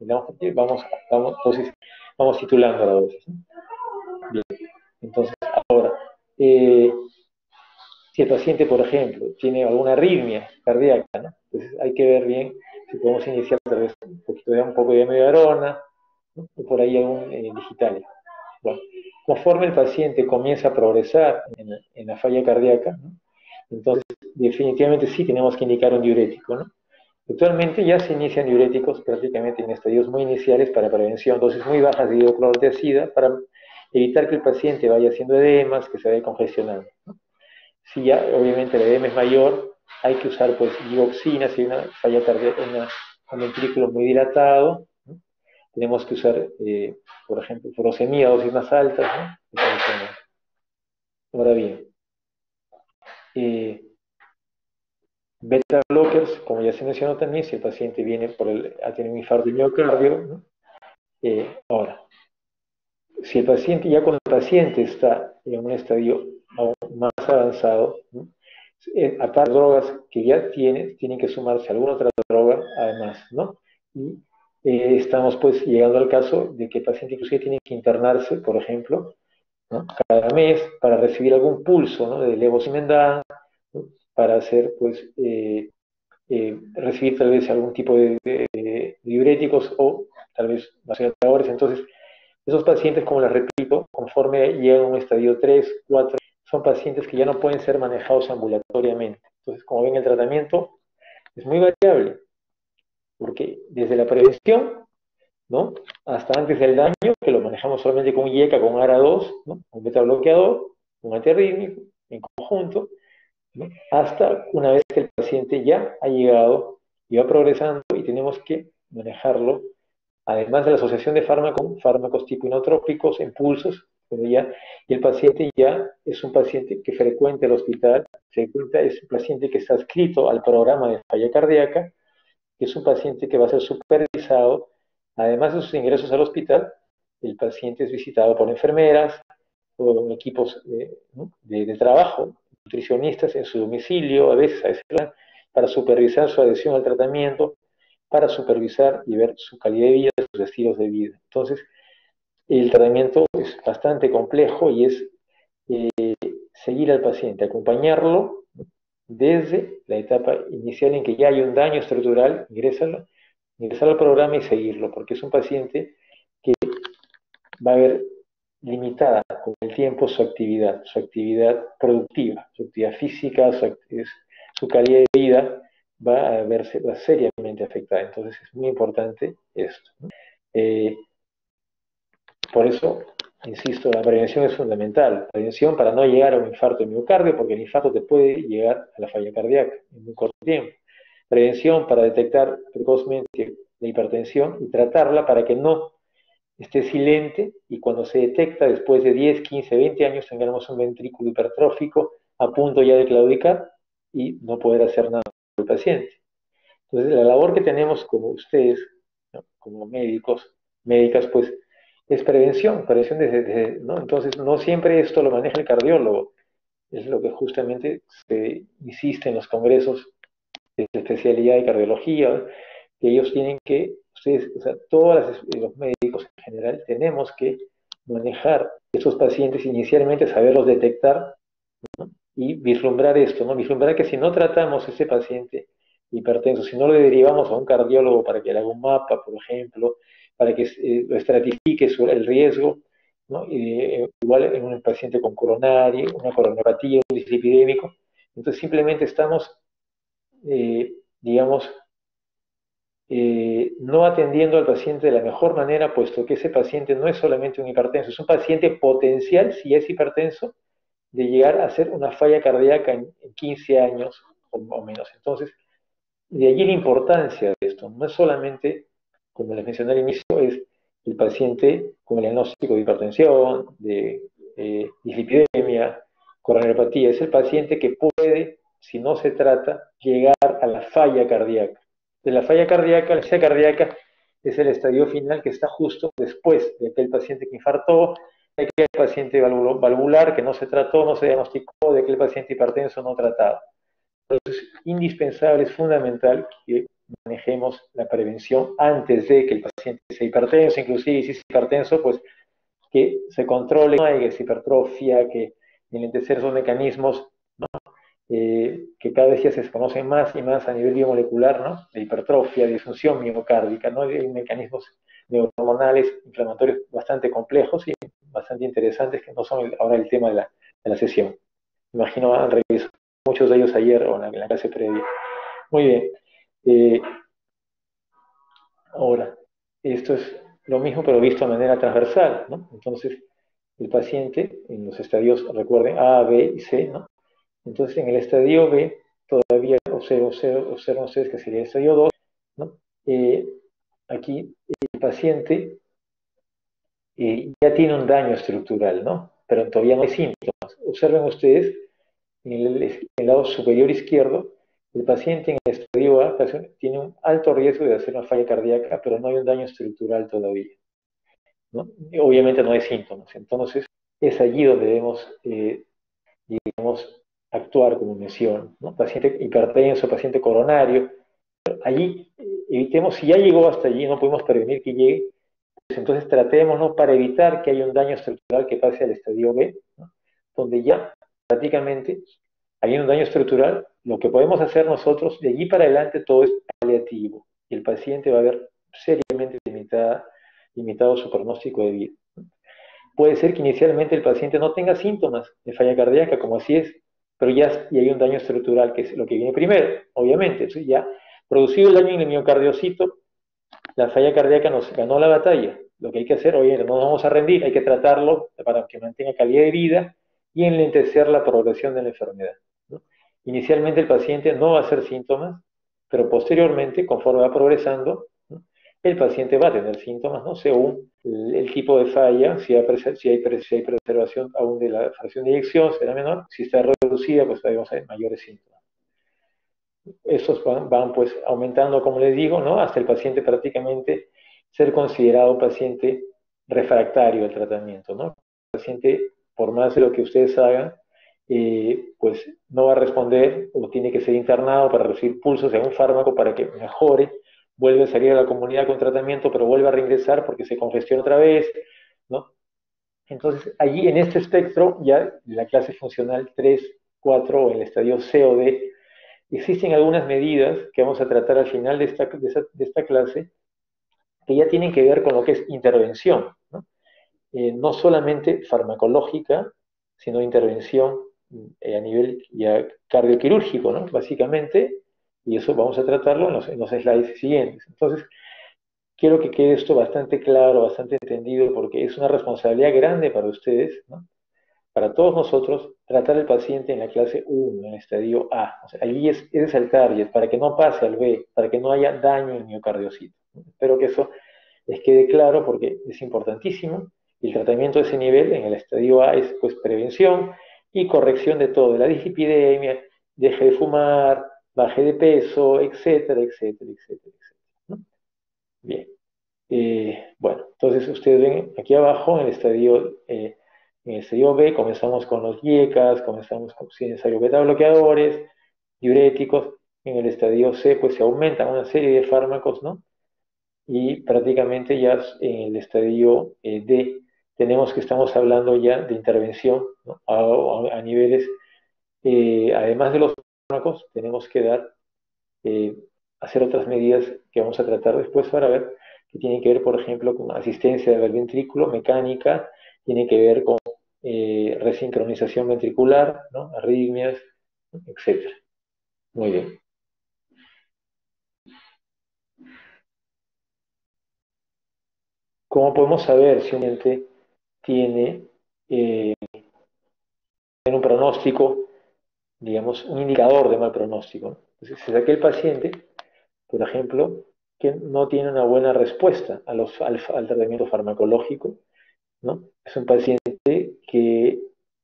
Speaker 1: vamos titulando la dosis, ¿no? Bien, entonces, ahora, si el paciente, por ejemplo, tiene alguna arritmia cardíaca, ¿no? Entonces hay que ver bien si podemos iniciar tal vez un poco de amiodarona, ¿no? O por ahí algún digital. Bueno, conforme el paciente comienza a progresar en la falla cardíaca, ¿no? Entonces definitivamente sí tenemos que indicar un diurético, ¿no? Actualmente ya se inician diuréticos prácticamente en estadios muy iniciales para prevención, dosis muy bajas de hidroclorotiazida para evitar que el paciente vaya haciendo edemas, que se vaya congestionando, ¿no? Si ya obviamente el edema es mayor, hay que usar pues digoxina, si hay una falla cardíaca, un ventrículo muy dilatado, ¿no? Tenemos que usar, por ejemplo, furosemida a dosis más altas, ¿no? Ahora bien, eh, beta blockers, como ya se mencionó también, si el paciente viene a tener un infarto de miocardio, ¿no? Ahora, si el paciente, ya cuando el paciente está en un estadio aún más avanzado, ¿no? Aparte de drogas que ya tienen que sumarse alguna otra droga además, ¿no? Y estamos pues llegando al caso de que el paciente inclusive tiene que internarse, por ejemplo, ¿no? Cada mes para recibir algún pulso, ¿no? De levosimendan, ¿no? Para hacer pues recibir tal vez algún tipo de diuréticos o tal vez vasodilatadores. Entonces, esos pacientes, como les repito, conforme llegan a un estadio 3, 4, son pacientes que ya no pueden ser manejados ambulatoriamente. Entonces, como ven, el tratamiento es muy variable, porque desde la prevención, ¿no? Hasta antes del daño, que lo manejamos solamente con IECA, con ARA2, ¿no? Un beta bloqueador, un antiarrítmico, en conjunto, ¿no? Hasta una vez que el paciente ya ha llegado y va progresando y tenemos que manejarlo, además de la asociación de fármacos tipo inotrópicos, impulsos, y el paciente ya es un paciente que frecuenta el hospital, es un paciente que está adscrito al programa de falla cardíaca, que es un paciente que va a ser supervisado, además de sus ingresos al hospital, el paciente es visitado por enfermeras o equipos ¿no? de trabajo, nutricionistas en su domicilio, a veces para supervisar su adhesión al tratamiento, para supervisar y ver su calidad de vida, sus estilos de vida. Entonces, el tratamiento es bastante complejo y es eh, seguir al paciente, acompañarlo desde la etapa inicial en que ya hay un daño estructural, ingresar al programa y seguirlo, porque es un paciente que va a ver limitada con el tiempo su actividad productiva, su actividad física, su calidad de vida va seriamente afectada. Entonces es muy importante esto, ¿no? Por eso, insisto, la prevención es fundamental. Prevención para no llegar a un infarto de miocardio, porque el infarto te puede llegar a la falla cardíaca en muy corto tiempo. Prevención para detectar precozmente la hipertensión y tratarla para que no esté silente y cuando se detecta después de 10, 15, 20 años tengamos un ventrículo hipertrófico a punto ya de claudicar y no poder hacer nada con el paciente. Entonces, la labor que tenemos como ustedes, ¿no? Como médicos, médicas, pues es prevención ¿no? Entonces, no siempre esto lo maneja el cardiólogo, es lo que justamente se insiste en los congresos de especialidad de cardiología, que ellos tienen que, ustedes, o sea, los médicos en general, tenemos que manejar esos pacientes inicialmente, saberlos detectar, ¿no? Y vislumbrar esto, ¿no? Vislumbrar que si no tratamos a ese paciente hipertenso, si no lo derivamos a un cardiólogo para que le haga un mapa, por ejemplo, para que lo estratifique sobre el riesgo, ¿no? Igual en un paciente con coronaria, una coronopatía, un dislipidémico, entonces simplemente estamos, digamos, no atendiendo al paciente de la mejor manera, puesto que ese paciente no es solamente un hipertenso, es un paciente potencial, si es hipertenso, de llegar a ser una falla cardíaca en 15 años o menos. Entonces, de allí la importancia de esto. No es solamente, como les mencioné al inicio, es el paciente con el diagnóstico de hipertensión, de dislipidemia, coronariopatía. Es el paciente que puede, si no se trata, llegar a la falla cardíaca. De la falla cardíaca es el estadio final que está justo después de aquel paciente que infartó, de aquel paciente valvular que no se trató, no se diagnosticó, de aquel paciente hipertenso no tratado. Entonces, es indispensable, es fundamental que manejemos la prevención antes de que el paciente sea hipertenso, inclusive si es hipertenso, pues que se controle, no hay hipertrofia, que enlentecer esos mecanismos, ¿no? que cada vez ya se conocen más y más a nivel biomolecular, ¿no? De hipertrofia, de disfunción miocárdica, ¿no? Hay mecanismos neurohormonales inflamatorios bastante complejos y bastante interesantes que no son ahora el tema de la sesión. Me imagino han revisado muchos de ellos ayer o en la clase previa. Muy bien. Ahora, esto es lo mismo pero visto de manera transversal, ¿no? Entonces, el paciente en los estadios, recuerden, A, B y C, ¿no? Entonces, en el estadio B, todavía observan ustedes que sería el estadio 2, ¿no? Aquí el paciente ya tiene un daño estructural, ¿no? Pero todavía no hay síntomas. Observen ustedes, en el lado superior izquierdo, el paciente en el estadio A tiene un alto riesgo de hacer una falla cardíaca, pero no hay un daño estructural todavía, ¿no? Y obviamente no hay síntomas. Entonces, es allí donde debemos, digamos, actuar como mención, ¿no? Paciente hipertenso, paciente coronario. Allí, evitemos, si ya llegó hasta allí, no podemos prevenir que llegue, pues entonces tratemos, ¿no? Para evitar que haya un daño estructural que pase al estadio B, ¿no? Donde ya prácticamente hay un daño estructural, lo que podemos hacer nosotros, de allí para adelante todo es paliativo, y el paciente va a ver seriamente limitado su pronóstico de vida. Puede ser que inicialmente el paciente no tenga síntomas de falla cardíaca, como así es, pero ya y hay un daño estructural, que es lo que viene primero, obviamente. Entonces ya, producido el daño en el miocardiocito, la falla cardíaca nos ganó la batalla. Lo que hay que hacer, oye, no nos vamos a rendir, hay que tratarlo para que mantenga calidad de vida y enlentecer la progresión de la enfermedad, ¿no? Inicialmente el paciente no va a hacer síntomas, pero posteriormente, conforme va progresando, ¿no? El paciente va a tener síntomas, ¿no? Según el tipo de falla, si hay preservación aún de la fracción de eyección, será menor, si está reducida, pues vamos a ver mayores síntomas. Estos van pues aumentando, como les digo, ¿no? Hasta el paciente prácticamente ser considerado paciente refractario al tratamiento, ¿no? El paciente, por más de lo que ustedes hagan, pues no va a responder o tiene que ser internado para recibir pulsos de un fármaco para que mejore, vuelve a salir a la comunidad con tratamiento, pero vuelve a reingresar porque se congestiona otra vez, ¿no? Entonces, allí en este espectro, ya la clase funcional 3, 4 o en el estadio C o D, existen algunas medidas que vamos a tratar al final de esta clase que ya tienen que ver con lo que es intervención, ¿no? No solamente farmacológica, sino intervención a nivel ya cardioquirúrgico, ¿no? Básicamente, y eso vamos a tratarlo en los slides siguientes. Entonces, quiero que quede esto bastante claro, bastante entendido, porque es una responsabilidad grande para ustedes, ¿no? Para todos nosotros, tratar al paciente en la clase 1, en el estadio A. O sea, allí ese es el target, para que no pase al B, para que no haya daño en el miocardiocito. Espero que eso les quede claro porque es importantísimo. Y el tratamiento de ese nivel en el estadio A es pues prevención y corrección de todo, de la dislipidemia, deje de fumar, baje de peso, etcétera, etcétera, etcétera, etcétera, ¿no? Bien. Bueno, entonces ustedes ven aquí abajo en el estadio B comenzamos con los IECAS, comenzamos con sin ensayo beta bloqueadores, diuréticos. En el estadio C pues se aumentan una serie de fármacos, ¿no? Y prácticamente ya en el estadio D tenemos que estamos hablando ya de intervención, ¿no? A niveles, además de los fármacos, tenemos que eh, hacer otras medidas que vamos a tratar después para ver, que tienen que ver, por ejemplo, con asistencia del ventrículo, mecánica, tiene que ver con resincronización ventricular, ¿no? Arritmias, etcétera. Muy bien. ¿Cómo podemos saber si un paciente tiene un pronóstico, digamos, un indicador de mal pronóstico, ¿no? Entonces, si es aquel paciente, por ejemplo, que no tiene una buena respuesta al tratamiento farmacológico, ¿no? Es un paciente que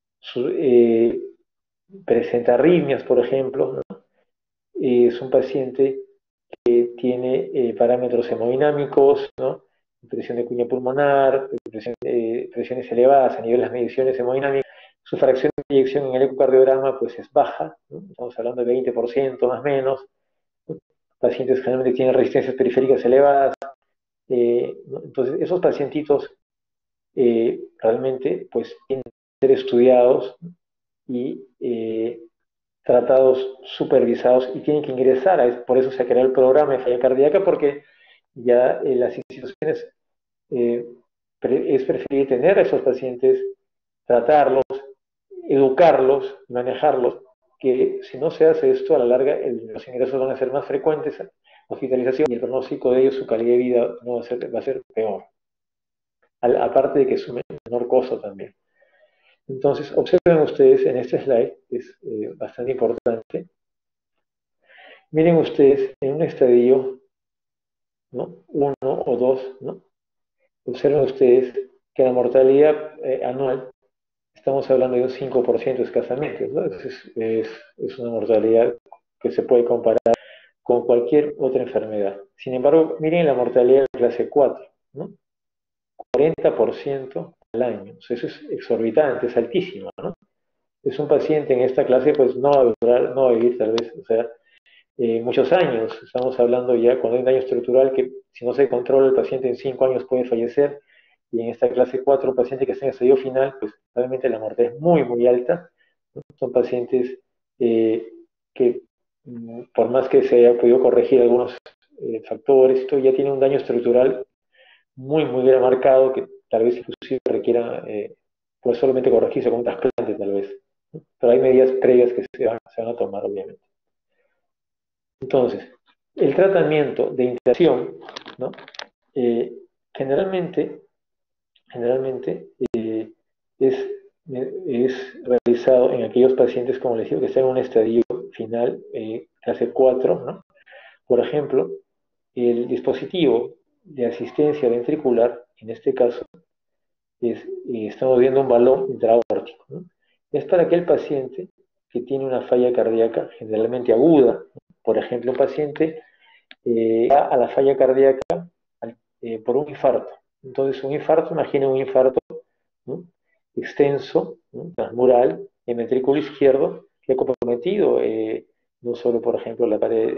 Speaker 1: presenta arritmias, por ejemplo, ¿no? Es un paciente que tiene parámetros hemodinámicos, ¿no? Presión de cuña pulmonar, presiones elevadas a nivel de las mediciones hemodinámicas. Su fracción de eyección en el ecocardiograma pues es baja, ¿no? Estamos hablando de 20% más o menos. Pacientes generalmente tienen resistencias periféricas elevadas. ¿No? Entonces, esos pacientitos realmente pues tienen que ser estudiados y tratados supervisados y tienen que ingresar. Por eso se creó el programa de falla cardíaca, porque ya las instituciones es preferible tener a esos pacientes, tratarlos, educarlos, manejarlos, que si no se hace esto, a la larga los ingresos van a ser más frecuentes, la hospitalización y el pronóstico de ellos, su calidad de vida no va a ser peor. Aparte de que es un menor costo también. Entonces, observen ustedes en este slide, es bastante importante. Miren ustedes en un estadio, ¿no? 1 o 2, ¿no? Observen ustedes que la mortalidad anual, estamos hablando de un 5% escasamente, ¿no? Es una mortalidad que se puede comparar con cualquier otra enfermedad. Sin embargo, miren la mortalidad de clase 4, ¿no? 40% al año. O sea, eso es exorbitante, es altísimo, ¿no? Es un paciente en esta clase, pues no va a durar, no va a vivir tal vez, o sea, muchos años. Estamos hablando ya cuando hay un daño estructural que si no se controla el paciente en 5 años puede fallecer, y en esta clase 4 un paciente que está en estadio final, pues realmente la muerte es muy, muy alta, ¿no? Son pacientes que por más que se haya podido corregir algunos factores, esto ya tiene un daño estructural muy, muy bien marcado que tal vez inclusive requiera pues solamente corregirse con un trasplante tal vez, ¿no? Pero hay medidas previas que se van a tomar obviamente. Entonces, el tratamiento de interacción, ¿no? Eh, generalmente, generalmente es, es realizado en aquellos pacientes, como les digo, que están en un estadio final, clase 4, ¿no? Por ejemplo, el dispositivo de asistencia ventricular, en este caso, estamos viendo un balón intraaórtico, ¿no? Es para aquel paciente que tiene una falla cardíaca generalmente aguda, ¿no? Por ejemplo, un paciente va a la falla cardíaca por un infarto. Entonces, un infarto, imaginen un infarto, ¿no? Extenso, ¿no? Transmural, en ventrículo izquierdo, que ha comprometido no solo, por ejemplo, la pared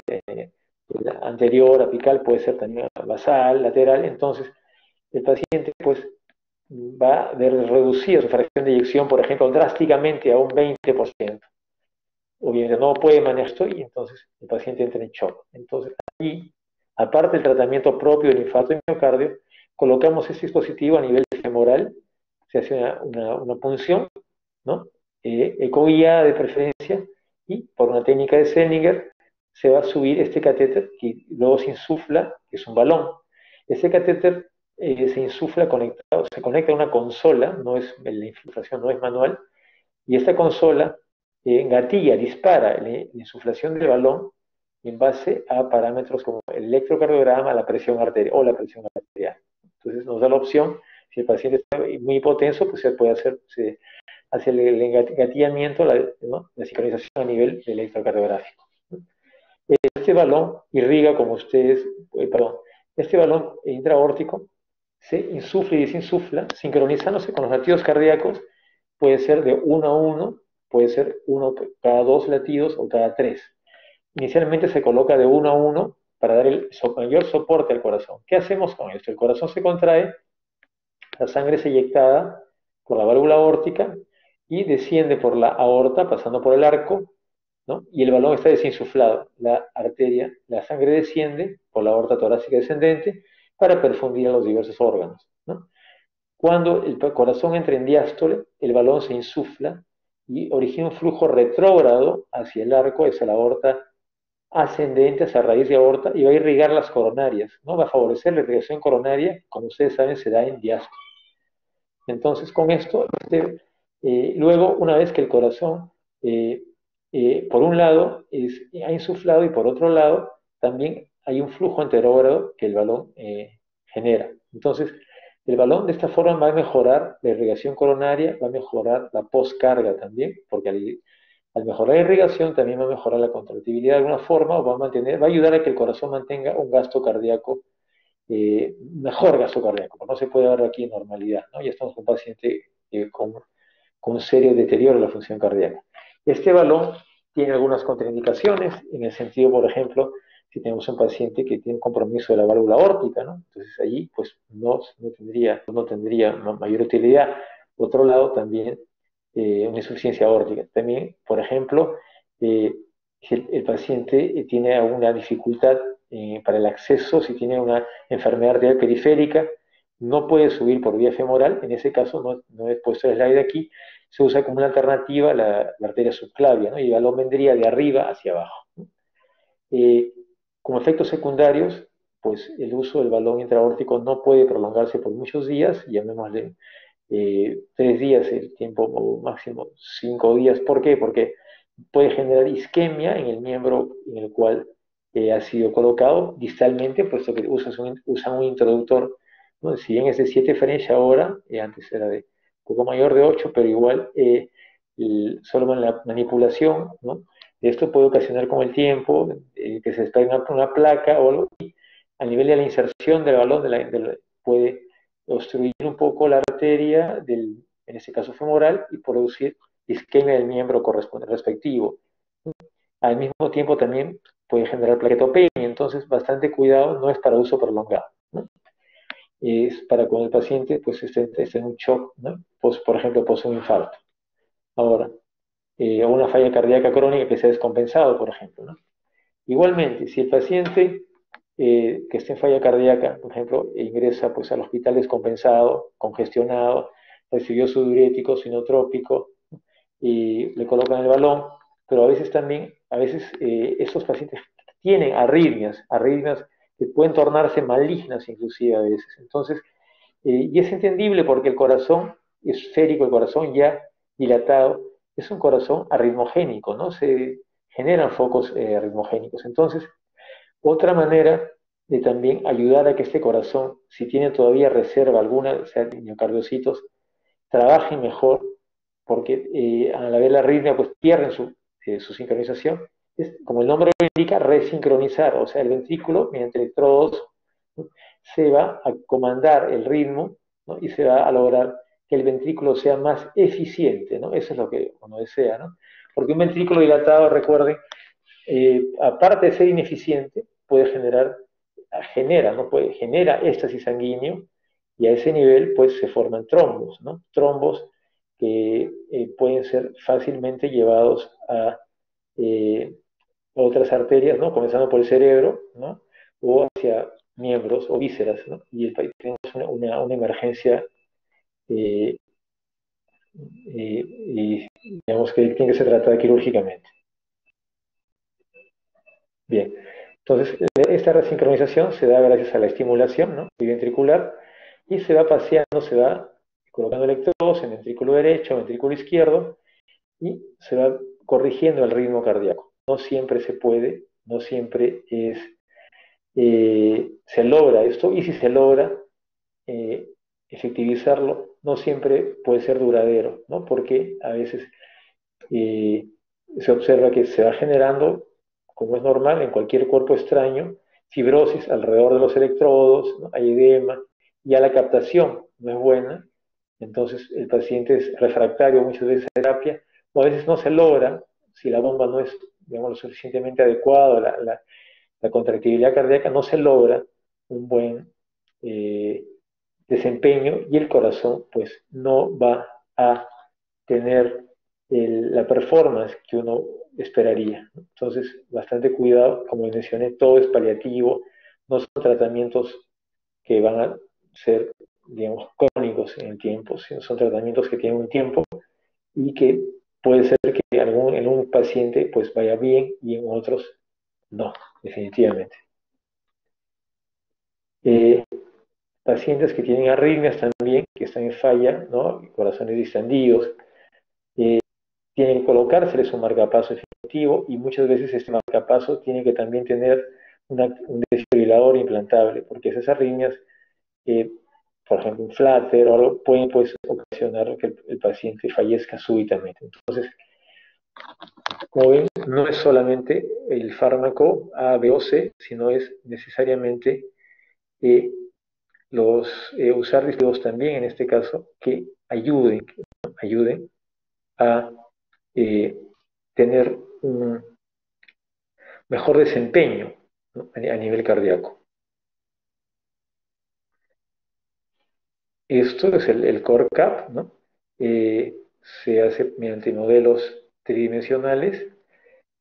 Speaker 1: anterior, apical, puede ser también basal, lateral. Entonces, el paciente, pues, va a ver reducida su fracción de eyección, por ejemplo, drásticamente a un 20%. Obviamente no puede manejar esto y entonces el paciente entra en shock. Entonces, aquí, aparte del tratamiento propio del infarto de miocardio, colocamos este dispositivo a nivel femoral, se hace una punción, ¿no? Ecoguiada de preferencia, y por una técnica de Sellinger se va a subir este catéter que luego se insufla, que es un balón. Este catéter se insufla conectado, se conecta a una consola, la insuflación no es manual, y esta consola gatilla, dispara la insuflación del balón en base a parámetros como el electrocardiograma, la presión arterial o la presión arterial. Entonces nos da la opción, si el paciente está muy hipotenso, pues se puede hacer el gatillamiento, ¿no? La sincronización a nivel electrocardiográfico. Este balón irriga, como ustedes, perdón, este balón intraórtico se insufla y desinsufla, sincronizándose con los latidos cardíacos, puede ser de 1 a 1, puede ser uno cada 2 latidos o cada 3. Inicialmente se coloca de 1 a 1 para dar el mayor soporte al corazón. ¿Qué hacemos con esto? El corazón se contrae, la sangre es eyectada por la válvula aórtica y desciende por la aorta, pasando por el arco, ¿no? Y el balón está desinsuflado. La sangre desciende por la aorta torácica descendente para perfundir a los diversos órganos, ¿no? Cuando el corazón entra en diástole, el balón se insufla y origina un flujo retrógrado hacia el arco, hacia la aorta ascendente, hacia raíz de aorta, y va a irrigar las coronarias, ¿no? Va a favorecer la irrigación coronaria, como ustedes saben, se da en diástole. Entonces, con esto, luego, una vez que el corazón, por un lado, ha insuflado y por otro lado, también hay un flujo anterógrado que el balón genera. Entonces, el balón de esta forma va a mejorar la irrigación coronaria, va a mejorar la postcarga también, porque al mejorar la irrigación también va a mejorar la contractibilidad de alguna forma, o va a ayudar a que el corazón mantenga un gasto cardíaco mejor gasto cardíaco. No se puede dar aquí en normalidad, ¿no? Ya estamos con un paciente con un serio deterioro de la función cardíaca. Este balón tiene algunas contraindicaciones, en el sentido, por ejemplo, si tenemos un paciente que tiene un compromiso de la válvula aórtica, ¿no? Entonces allí pues no tendría mayor utilidad. Por otro lado, también una insuficiencia aórtica. También, por ejemplo, si el paciente tiene alguna dificultad para el acceso, si tiene una enfermedad arterial periférica, no puede subir por vía femoral, en ese caso no he puesto el slide aquí, se usa como una alternativa la arteria subclavia, ¿no? Y el balón vendría de arriba hacia abajo, ¿no? Eh, Como efectos secundarios, pues el uso del balón intraórtico no puede prolongarse por muchos días, llamémosle 3 días, el tiempo máximo 5 días. ¿Por qué? Porque puede generar isquemia en el miembro en el cual ha sido colocado distalmente, puesto que usan un introductor, ¿no? Si bien es de 7 French ahora, antes era de un poco mayor de 8, pero igual solo en la manipulación, ¿no? Esto puede ocasionar con el tiempo que se despegue una placa o algo, y a nivel de la inserción del balón puede obstruir un poco la arteria, en este caso femoral, y producir isquemia del miembro respectivo. Al mismo tiempo también puede generar plaquetopenia, entonces bastante cuidado, no es para uso prolongado, ¿no? Es para cuando el paciente pues, esté en un shock, ¿no? Pues, por ejemplo, pos un infarto. Ahora, o una falla cardíaca crónica que se ha descompensado, por ejemplo, ¿no? Igualmente, si el paciente que esté en falla cardíaca, por ejemplo, ingresa pues, al hospital descompensado, congestionado, recibió su diurético sinotrópico y le colocan el balón, pero a veces también, estos pacientes tienen arritmias que pueden tornarse malignas inclusive a veces. Entonces, y es entendible porque el corazón esférico, el corazón ya dilatado, es un corazón arritmogénico, ¿no? Se generan focos arritmogénicos. Entonces, otra manera de también ayudar a que este corazón, si tiene todavía reserva alguna, o sea, miocardiocitos, trabaje mejor, porque al haber la arritmia, pues pierden su sincronización. Es, como el nombre lo indica, resincronizar, o sea, el ventrículo, mediante electrodos, ¿no? Se va a comandar el ritmo, ¿no? Y se va a lograr que el ventrículo sea más eficiente, ¿no? Eso es lo que uno desea, ¿no? Porque un ventrículo dilatado, recuerden, aparte de ser ineficiente, genera éxtasis sanguíneo, y a ese nivel pues se forman trombos, ¿no? Trombos que pueden ser fácilmente llevados a otras arterias, ¿no? Comenzando por el cerebro, ¿no? O hacia miembros o vísceras, ¿no? Y tenemos una emergencia, eh, y digamos que tiene que ser tratada quirúrgicamente. Bien, entonces esta resincronización se da gracias a la estimulación, ¿no? Biventricular, y se va paseando, se va colocando electrodos en ventrículo derecho, ventrículo izquierdo, y se va corrigiendo el ritmo cardíaco. No siempre se puede, no siempre se logra esto, y si se logra eh, efectivizarlo, no siempre puede ser duradero, ¿no? Porque a veces eh, se observa que se va generando, como es normal en cualquier cuerpo extraño, fibrosis alrededor de los electrodos, ¿no? Hay edema, ya la captación no es buena, entonces el paciente es refractario muchas veces a terapia, o a veces no se logra, si la bomba no es, digamos, lo suficientemente adecuada, la contractibilidad cardíaca, no se logra un buen desempeño, y el corazón pues no va a tener la performance que uno esperaría. Entonces, bastante cuidado, como mencioné, todo es paliativo, no son tratamientos que van a ser, digamos, crónicos en el tiempo, sino son tratamientos que tienen un tiempo, y que puede ser que en un paciente pues vaya bien y en otros no, definitivamente. Eh, Pacientes que tienen arritmias también, que están en falla, ¿no? Corazones distendidos, tiene que colocárseles un marcapaso efectivo, y muchas veces este marcapaso tiene que también tener un desfibrilador implantable, porque esas arritmias, eh, por ejemplo, un flutter o algo, pueden pues, ocasionar que el paciente fallezca súbitamente. Entonces, como ven, no es solamente el fármaco A, B o C, sino es necesariamente eh, usar dispositivos también, en este caso, que ayuden a tener un mejor desempeño, ¿no? A nivel cardíaco. Esto es el Core Cap, ¿no? Se hace mediante modelos tridimensionales,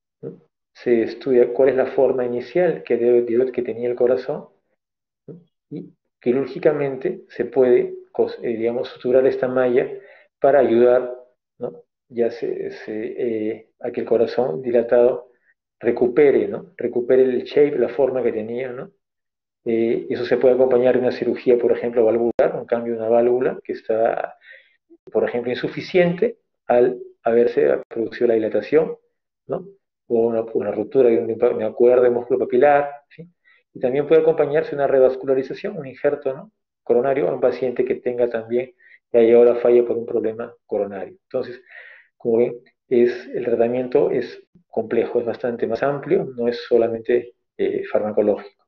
Speaker 1: se estudia cuál es la forma inicial que tenía el corazón, ¿no? Y quirúrgicamente se puede, digamos, suturar esta malla para ayudar, ¿no? A que el corazón dilatado recupere, ¿no? Recupere el shape, la forma que tenía, ¿no? Eso se puede acompañar de una cirugía, por ejemplo, valvular, un cambio de una válvula que está, por ejemplo, insuficiente al haberse producido la dilatación, ¿no? O una ruptura de una cuerda de músculo papilar, ¿sí? Y también puede acompañarse una revascularización, un injerto, ¿no? Coronario a un paciente que tenga también, que haya llegado a la falla por un problema coronario. Entonces, como ven, el tratamiento es complejo, es bastante más amplio, no es solamente farmacológico.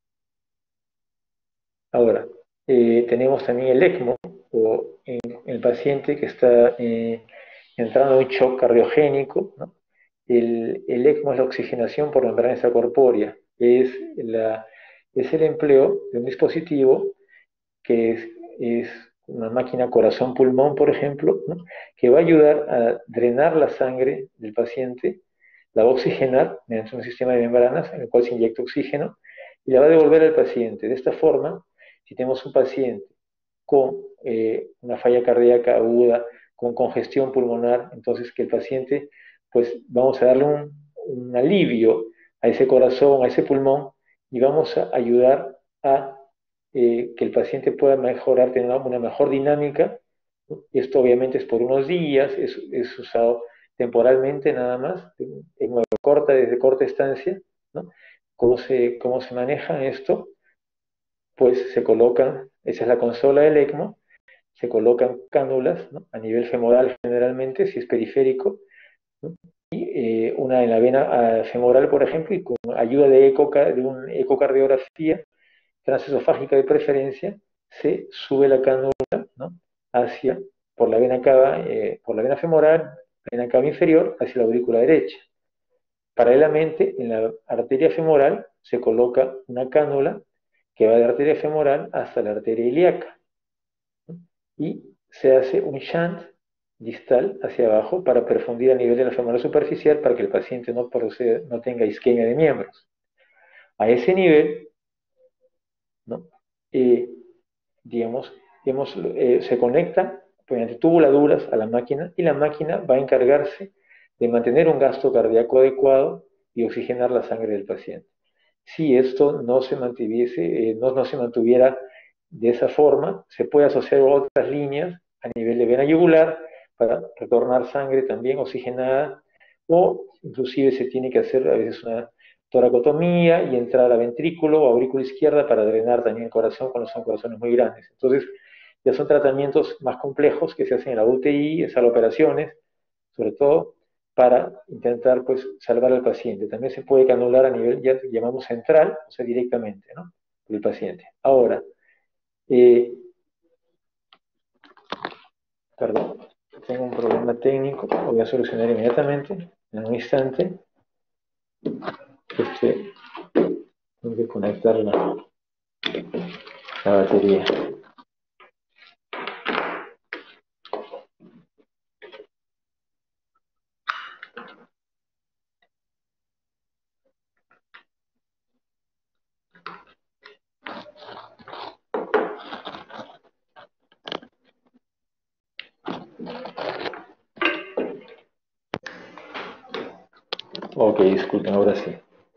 Speaker 1: Ahora, tenemos también el ECMO, o en el paciente que está entrando en un shock cardiogénico, ¿no? El ECMO es la oxigenación por membrana extracorpórea, es el empleo de un dispositivo que es una máquina corazón-pulmón, por ejemplo, ¿no? Que va a ayudar a drenar la sangre del paciente, la va a oxigenar mediante un sistema de membranas en el cual se inyecta oxígeno y la va a devolver al paciente. De esta forma, si tenemos un paciente con una falla cardíaca aguda, con congestión pulmonar, entonces que el paciente, pues vamos a darle un alivio a ese corazón, a ese pulmón, y vamos a ayudar a que el paciente pueda mejorar, tener una mejor dinámica. Esto obviamente es por unos días, es usado temporalmente nada más, desde corta estancia, ¿no? Cómo se maneja esto? Pues se colocan, esa es la consola del ECMO, se colocan cánulas, ¿no? A nivel femoral generalmente, si es periférico, ¿no? Y una en la vena femoral, por ejemplo, y con ayuda de una ecocardiografía transesofágica de preferencia, se sube la cánula, ¿no? Hacia, por la vena femoral, vena cava inferior, hacia la aurícula derecha. Paralelamente, en la arteria femoral se coloca una cánula que va de la arteria femoral hasta la arteria ilíaca, ¿no? Y se hace un shunt distal hacia abajo para perfundir a nivel de la femoral superficial para que el paciente no tenga isquemia de miembros. A ese nivel, ¿no? Eh, digamos, se conecta mediante tubuladuras a la máquina y la máquina va a encargarse de mantener un gasto cardíaco adecuado y oxigenar la sangre del paciente. Si esto no se mantuviera de esa forma, se puede asociar a otras líneas a nivel de vena yugular para retornar sangre también oxigenada, o inclusive se tiene que hacer a veces una toracotomía y entrar a ventrículo o aurícula izquierda para drenar también el corazón cuando son corazones muy grandes. Entonces, ya son tratamientos más complejos que se hacen en la UTI, en sala de operaciones, sobre todo para intentar pues salvar al paciente. También se puede canular a nivel, ya llamamos central, o sea, directamente, ¿no? Del paciente. Ahora, eh, perdón, tengo un problema técnico, lo voy a solucionar inmediatamente, en un instante. Este, tengo que conectar la batería. Ok, disculpen, ahora sí.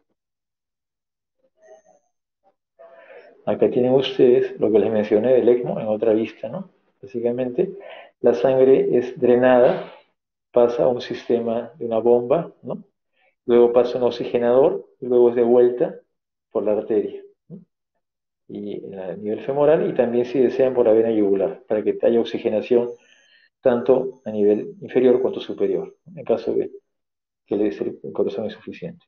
Speaker 1: Acá tienen ustedes lo que les mencioné del ECMO en otra vista, ¿no? Básicamente, la sangre es drenada, pasa a un sistema de una bomba, ¿no? Luego pasa un oxigenador, y luego es devuelta por la arteria, ¿no? Y a nivel femoral, y también si desean por la vena yugular, para que haya oxigenación tanto a nivel inferior cuanto superior, ¿no? En caso de que el corazón es suficiente.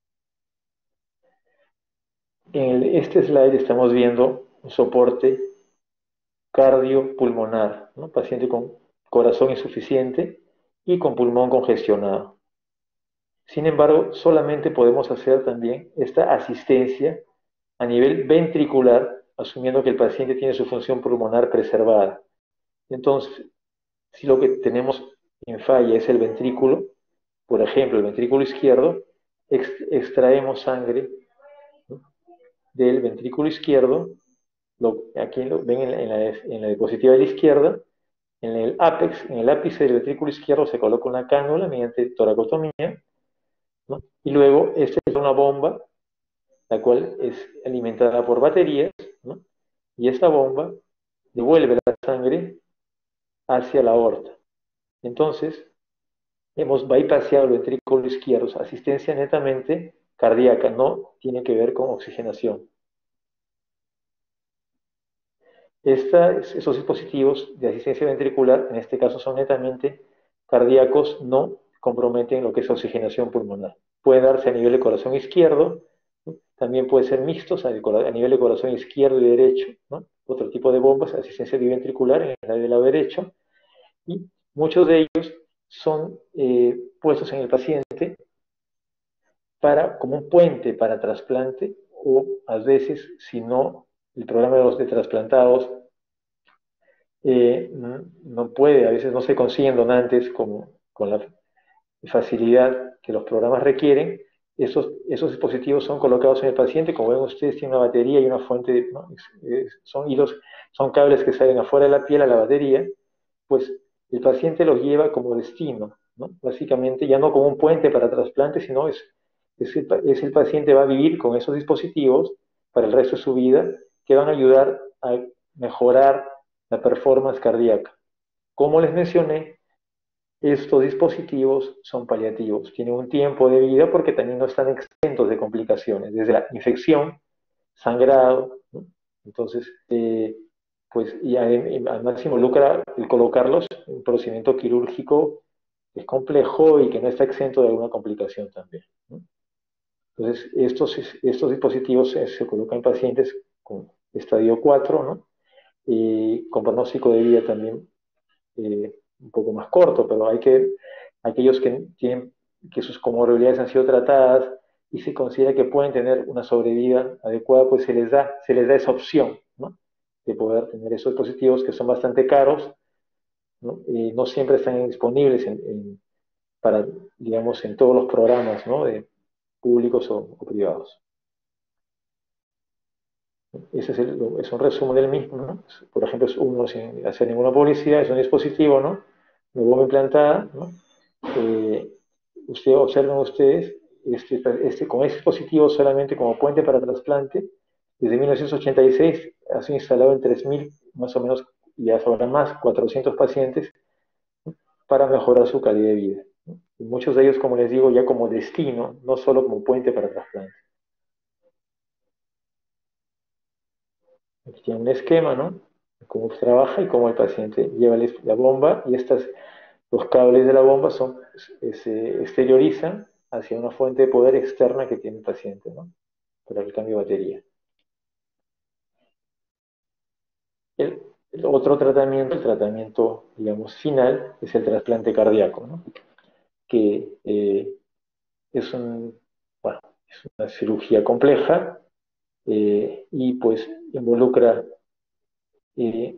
Speaker 1: En este slide estamos viendo un soporte cardiopulmonar, ¿no? Paciente con corazón insuficiente y con pulmón congestionado. Sin embargo, solamente podemos hacer también esta asistencia a nivel ventricular, asumiendo que el paciente tiene su función pulmonar preservada. Entonces, si lo que tenemos en falla es el ventrículo, por ejemplo, el ventrículo izquierdo, extraemos sangre, ¿no?, del ventrículo izquierdo. Aquí ven en la diapositiva de la izquierda, en el ápice del ventrículo izquierdo se coloca una cánula mediante toracotomía, ¿no? Y luego esta es una bomba, la cual es alimentada por baterías, ¿no? Y esta bomba devuelve la sangre hacia la aorta. Entonces, hemos bypassado el ventrículo izquierdo, o sea, asistencia netamente cardíaca, no tiene que ver con oxigenación. Esos dispositivos de asistencia ventricular, en este caso son netamente cardíacos, no comprometen lo que es oxigenación pulmonar. Puede darse a nivel de corazón izquierdo, ¿no? También puede ser mixtos a nivel de corazón izquierdo y derecho, ¿no? Otro tipo de bombas, asistencia biventricular en el lado derecho, y muchos de ellos son puestos en el paciente como un puente para trasplante, o a veces, si no, el programa de los de trasplantados no puede, a veces no se consiguen donantes con la facilidad que los programas requieren. Esos dispositivos son colocados en el paciente, como ven ustedes, tiene una batería y una fuente, ¿no? Son hilos, son cables que salen afuera de la piel a la batería, pues el paciente los lleva como destino, ¿no? Básicamente ya no como un puente para trasplante, sino el paciente va a vivir con esos dispositivos para el resto de su vida, que van a ayudar a mejorar la performance cardíaca. Como les mencioné, estos dispositivos son paliativos, tienen un tiempo de vida porque también no están exentos de complicaciones, desde la infección, sangrado, ¿no? Entonces, pues, y además involucra el colocarlos en un procedimiento quirúrgico que es complejo y que no está exento de alguna complicación también, ¿no? Entonces, estos dispositivos se colocan en pacientes con estadio 4, ¿no? Y con pronóstico de vida también un poco más corto, pero aquellos que sus comorbilidades han sido tratadas y se considera que pueden tener una sobrevida adecuada, pues se les da esa opción, ¿no?, de poder tener esos dispositivos que son bastante caros, ¿no? Y no siempre están disponibles para, digamos, en todos los programas, ¿no?, de públicos o privados. Ese es un resumen del mismo, ¿no? Por ejemplo, es uno sin hacer ninguna publicidad, es un dispositivo, ¿no?, de bomba implantada, ¿no? Eh, observen ustedes, con este dispositivo solamente como puente para trasplante, desde 1986 ha sido instalado en 3.000, más o menos, y ahora más, 400 pacientes, ¿no?, para mejorar su calidad de vida, ¿no? Y muchos de ellos, como les digo, ya como destino, no solo como puente para trasplante. Aquí tiene un esquema, ¿no?, de cómo se trabaja y cómo el paciente lleva la bomba, y los cables de la bomba se exteriorizan hacia una fuente de poder externa que tiene el paciente, ¿no?, para el cambio de batería. El, el otro tratamiento, el tratamiento, digamos, final, es el trasplante cardíaco, ¿no?, que es, bueno, es una cirugía compleja, y pues involucra eh,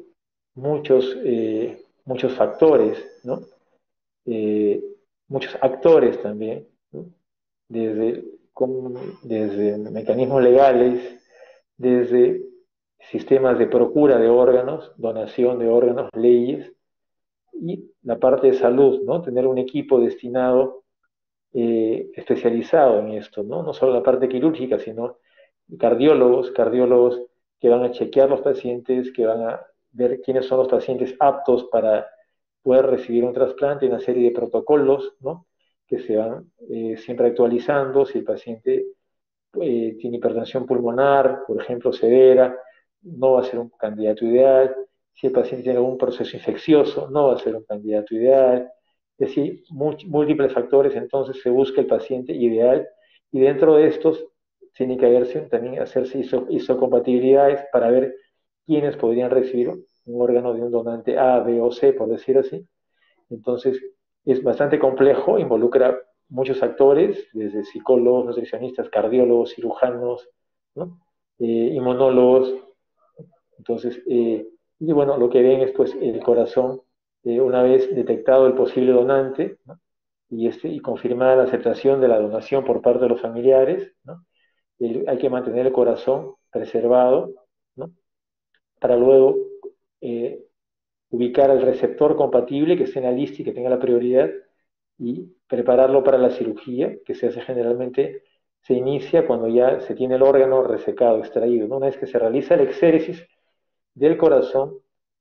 Speaker 1: muchos factores, ¿no?, eh, muchos actores también, ¿no?, desde, desde mecanismos legales, desde sistemas de procura de órganos, donación de órganos, leyes, y la parte de salud, ¿no?, tener un equipo destinado, especializado en esto, ¿no?, no solo la parte quirúrgica, sino cardiólogos que van a chequear los pacientes, que van a ver quiénes son los pacientes aptos para poder recibir un trasplante, una serie de protocolos, ¿no?, que se van siempre actualizando. Si el paciente tiene hipertensión pulmonar, por ejemplo, severa, no va a ser un candidato ideal. Si el paciente tiene algún proceso infeccioso, no va a ser un candidato ideal. Es decir, múltiples factores, entonces se busca el paciente ideal, y dentro de estos tiene que también hacerse isocompatibilidades para ver quiénes podrían recibir un órgano de un donante A, B o C, por decir así. Entonces, es bastante complejo, involucra muchos actores, desde psicólogos, nutricionistas, cardiólogos, cirujanos, ¿no?, inmunólogos. Entonces, y bueno, lo que ven es pues el corazón, una vez detectado el posible donante, ¿no?, y confirmada la aceptación de la donación por parte de los familiares, ¿no? Hay que mantener el corazón preservado, ¿no? Para luego eh, ubicar el receptor compatible que esté en la lista y que tenga la prioridad y prepararlo para la cirugía, que se hace generalmente, se inicia cuando ya se tiene el órgano resecado, extraído, ¿no? Una vez que se realiza el exéresis del corazón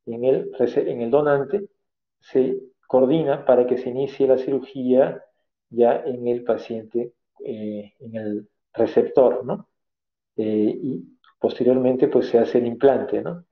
Speaker 1: en el donante, se coordina para que se inicie la cirugía ya en el paciente, en el receptor, ¿no? Y posteriormente pues se hace el implante, ¿no?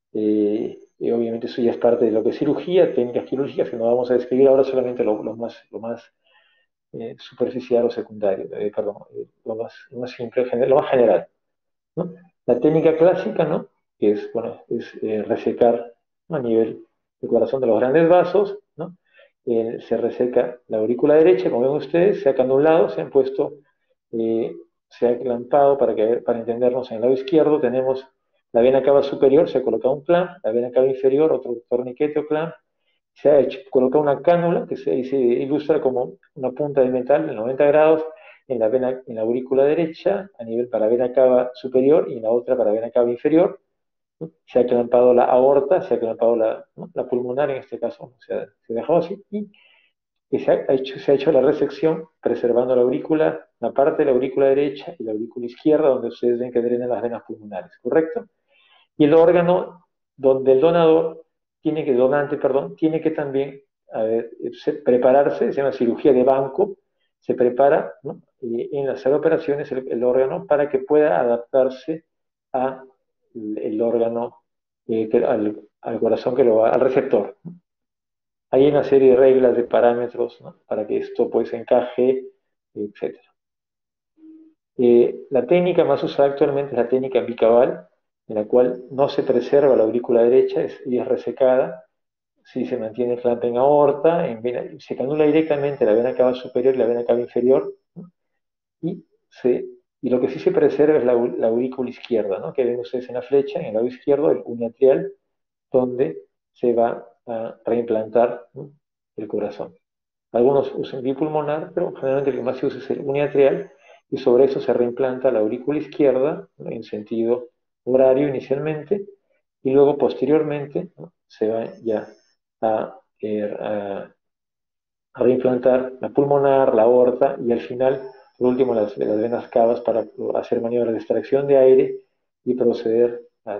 Speaker 1: Y obviamente eso ya es parte de lo que es cirugía, técnicas quirúrgicas, que no vamos a describir ahora, solamente lo más superficial o secundario, perdón, lo más simple, lo más general, ¿no? La técnica clásica, ¿no? Que es, bueno, es resecar, ¿no? A nivel del corazón de los grandes vasos, ¿no? Se reseca la aurícula derecha, como ven ustedes, se ha canulado, se han puesto, eh, se ha clampado para entendernos en el lado izquierdo, tenemos la vena cava superior, se ha colocado un clamp, la vena cava inferior, otro torniquete o clamp, se ha hecho, colocado una cánula que se ilustra como una punta de metal en 90 grados en la vena, en la aurícula derecha, a nivel para vena cava superior y en la otra para vena cava inferior, ¿no? Se ha clampado la aorta, se ha clampado ¿no? La pulmonar en este caso, o sea, se ha dejado así y se ha hecho la resección preservando la aurícula, la parte de la aurícula derecha y la aurícula izquierda donde ustedes ven que drenan las venas pulmonares, ¿correcto? Y el órgano donde el donante, perdón, tiene que también prepararse, se llama cirugía de banco, se prepara, ¿no? En las operaciones el órgano para que pueda adaptarse a el órgano, al corazón al receptor, ¿no? Hay una serie de reglas, de parámetros, ¿no? Para que esto pues encaje, etcétera. La técnica más usada actualmente es la técnica bicaval, en la cual no se preserva la aurícula derecha y es resecada, si se mantiene el clamp en aorta, se canula directamente la vena cava superior y la vena cava inferior, ¿no? y, se, y lo que sí se preserva es la aurícula izquierda, ¿no? Que ven ustedes en la flecha, en el lado izquierdo, el uniatrial, donde se va a reimplantar, ¿no? El corazón. Algunos usan bipulmonar, pero generalmente el que más se usa es el uniatrial, y sobre eso se reimplanta la aurícula izquierda, ¿no? En sentido horario inicialmente, y luego posteriormente, ¿no? Se va ya a, a reimplantar la pulmonar, la aorta, y al final, por último, las venas cavas para hacer maniobras de extracción de aire y proceder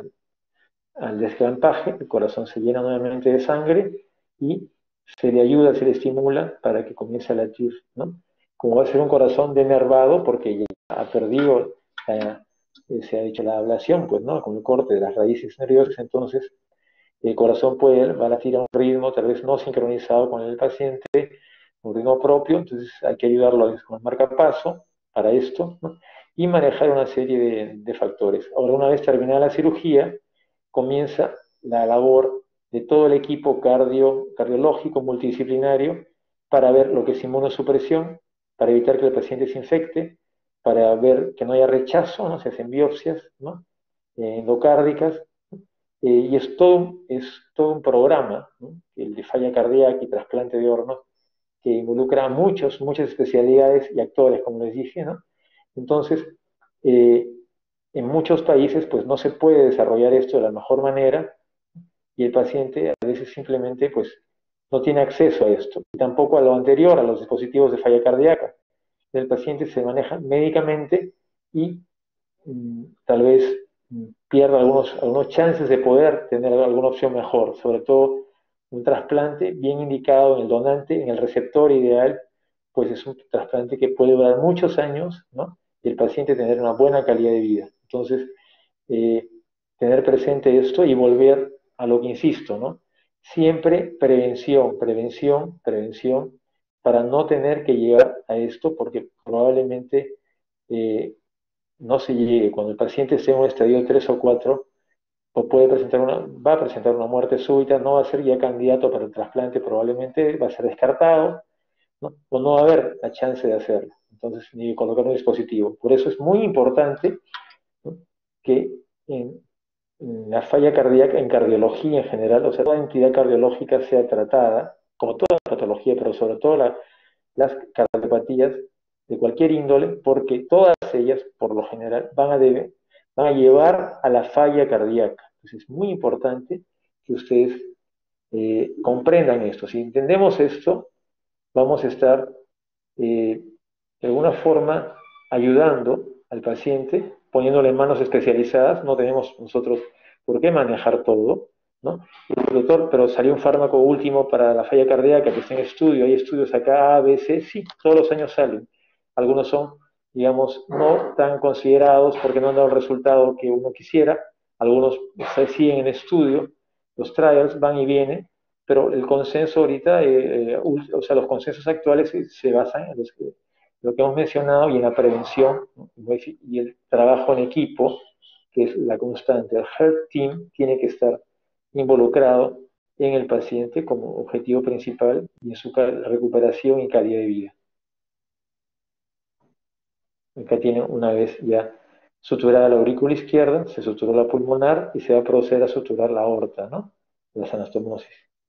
Speaker 1: al desclampaje. El corazón se llena nuevamente de sangre y se le ayuda, se le estimula para que comience a latir, ¿no? Como va a ser un corazón denervado porque ya ha perdido, se ha hecho la ablación, pues, ¿no? Con el corte de las raíces nerviosas, entonces el corazón va a latir a un ritmo tal vez no sincronizado con el paciente, un ritmo propio, entonces hay que ayudarlo con el marcapaso para esto, ¿no? Y manejar una serie de factores. Ahora, una vez terminada la cirugía, comienza la labor de todo el equipo cardiológico multidisciplinario para ver lo que es inmunosupresión, para evitar que el paciente se infecte, para ver que no haya rechazo, ¿no? Se hacen biopsias, ¿no? Endocárdicas, y es todo un programa, ¿no? El de falla cardíaca y trasplante de órganos, que involucra a muchas especialidades y actores, como les dije, ¿no? Entonces, eh, en muchos países pues no se puede desarrollar esto de la mejor manera y el paciente a veces simplemente pues no tiene acceso a esto, y tampoco a lo anterior, a los dispositivos de falla cardíaca. El paciente se maneja médicamente y tal vez pierda algunos chances de poder tener alguna opción mejor, sobre todo un trasplante bien indicado en el donante, en el receptor ideal, pues es un trasplante que puede durar muchos años, ¿no? Y el paciente tener una buena calidad de vida. Entonces, eh, tener presente esto y volver a lo que insisto, ¿no? Siempre prevención, prevención, prevención, para no tener que llegar a esto, porque probablemente eh, no se llegue. Cuando el paciente esté en un estadio 3 o 4, va a presentar una muerte súbita, no va a ser ya candidato para el trasplante, probablemente va a ser descartado, ¿no? O no va a haber la chance de hacerlo. Entonces, ni colocar un dispositivo. Por eso es muy importante, ¿no? Que en, en la falla cardíaca, en cardiología en general, o sea, toda entidad cardiológica sea tratada, como toda patología, pero sobre todo las cardiopatías de cualquier índole, porque todas ellas, por lo general, van a llevar a la falla cardíaca. Entonces es muy importante que ustedes comprendan esto. Si entendemos esto, vamos a estar eh, de alguna forma ayudando al paciente, poniéndole en manos especializadas. No tenemos nosotros por qué manejar todo, ¿no? Doctor, pero salió un fármaco último para la falla cardíaca que está en estudio, hay estudios acá, A, B, C, sí, todos los años salen. Algunos son, digamos, no tan considerados porque no han dado el resultado que uno quisiera, algunos siguen en estudio, los trials van y vienen, pero el consenso ahorita, o sea, los consensos actuales se basan en lo que hemos mencionado y en la prevención, ¿no? Y el trabajo en equipo, que es la constante. El Health Team tiene que estar involucrado en el paciente como objetivo principal y en su recuperación y calidad de vida. Acá tiene una vez ya suturada la aurícula izquierda, se suturó la pulmonar y se va a proceder a suturar la aorta, ¿no? La anastomosis.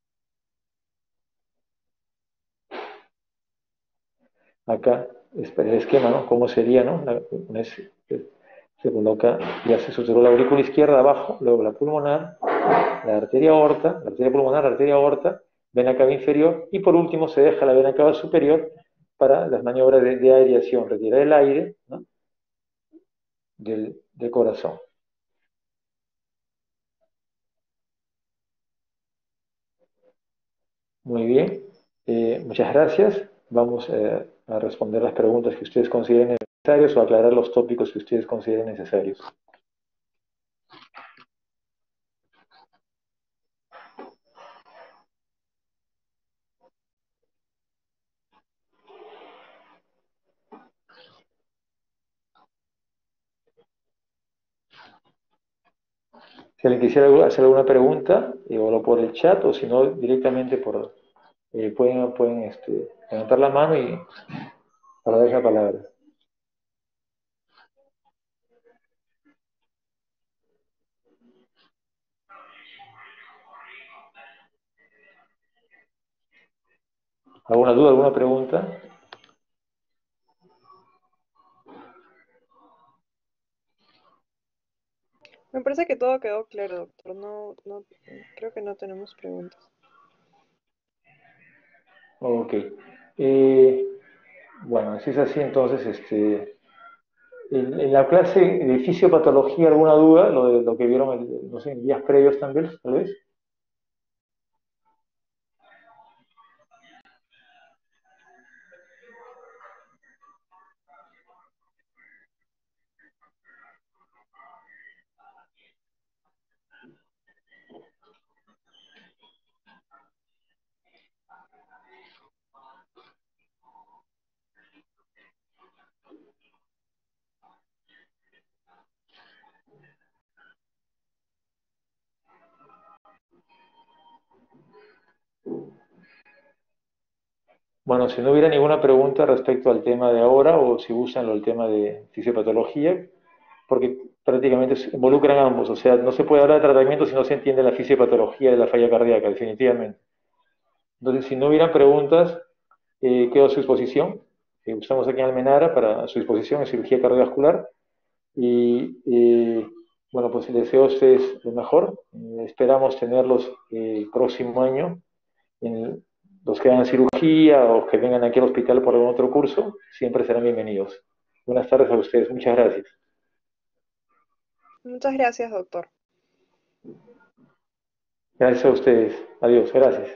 Speaker 1: Acá el esquema, ¿no? ¿Cómo sería, no? Se coloca, ya se suturó la aurícula izquierda abajo, luego la pulmonar, la arteria aorta, la arteria pulmonar, la arteria aorta, vena cava inferior y por último se deja la vena cava superior para las maniobras de aireación, retirar el aire, ¿no? del corazón. Muy bien, muchas gracias. Vamos a responder las preguntas que ustedes consideren necesarias o aclarar los tópicos que ustedes consideren necesarios. Si alguien quisiera hacer alguna pregunta, o por el chat, o si no, directamente pueden levantar la mano y para dar la palabra. ¿Alguna duda, alguna pregunta?
Speaker 2: Me parece que todo quedó claro, doctor. Creo que no tenemos preguntas.
Speaker 1: Ok. Bueno, si es así, entonces, en la clase de fisiopatología, ¿alguna duda? Lo que vieron, no sé, en días previos también, tal vez. Bueno, si no hubiera ninguna pregunta respecto al tema de ahora, o si usan el tema de fisiopatología, porque prácticamente se involucran ambos, o sea, no se puede hablar de tratamiento si no se entiende la fisiopatología de la falla cardíaca, definitivamente. Entonces, si no hubieran preguntas, quedo a su disposición. Estamos aquí en Almenara para su disposición en cirugía cardiovascular y bueno, pues les deseo a ustedes lo mejor. Esperamos tenerlos el próximo año. Los que hagan cirugía o que vengan aquí al hospital por algún otro curso, siempre serán bienvenidos. Buenas tardes a ustedes. Muchas gracias.
Speaker 2: Muchas gracias, doctor.
Speaker 1: Gracias a ustedes. Adiós. Gracias.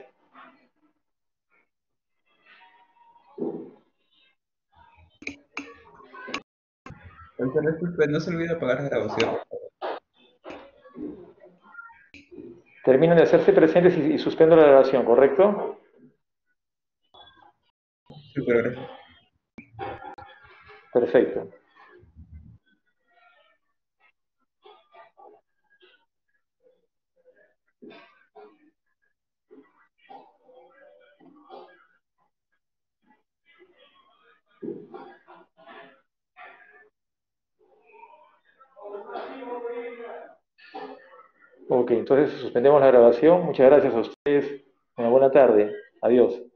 Speaker 3: Doctor, disculpe, no se olvide apagar la grabación.
Speaker 1: Terminan de hacerse presentes y suspendo la grabación, ¿correcto?
Speaker 3: Súper, gracias.
Speaker 1: Perfecto. Ok, entonces suspendemos la grabación. Muchas gracias a ustedes. Una buena tarde. Adiós.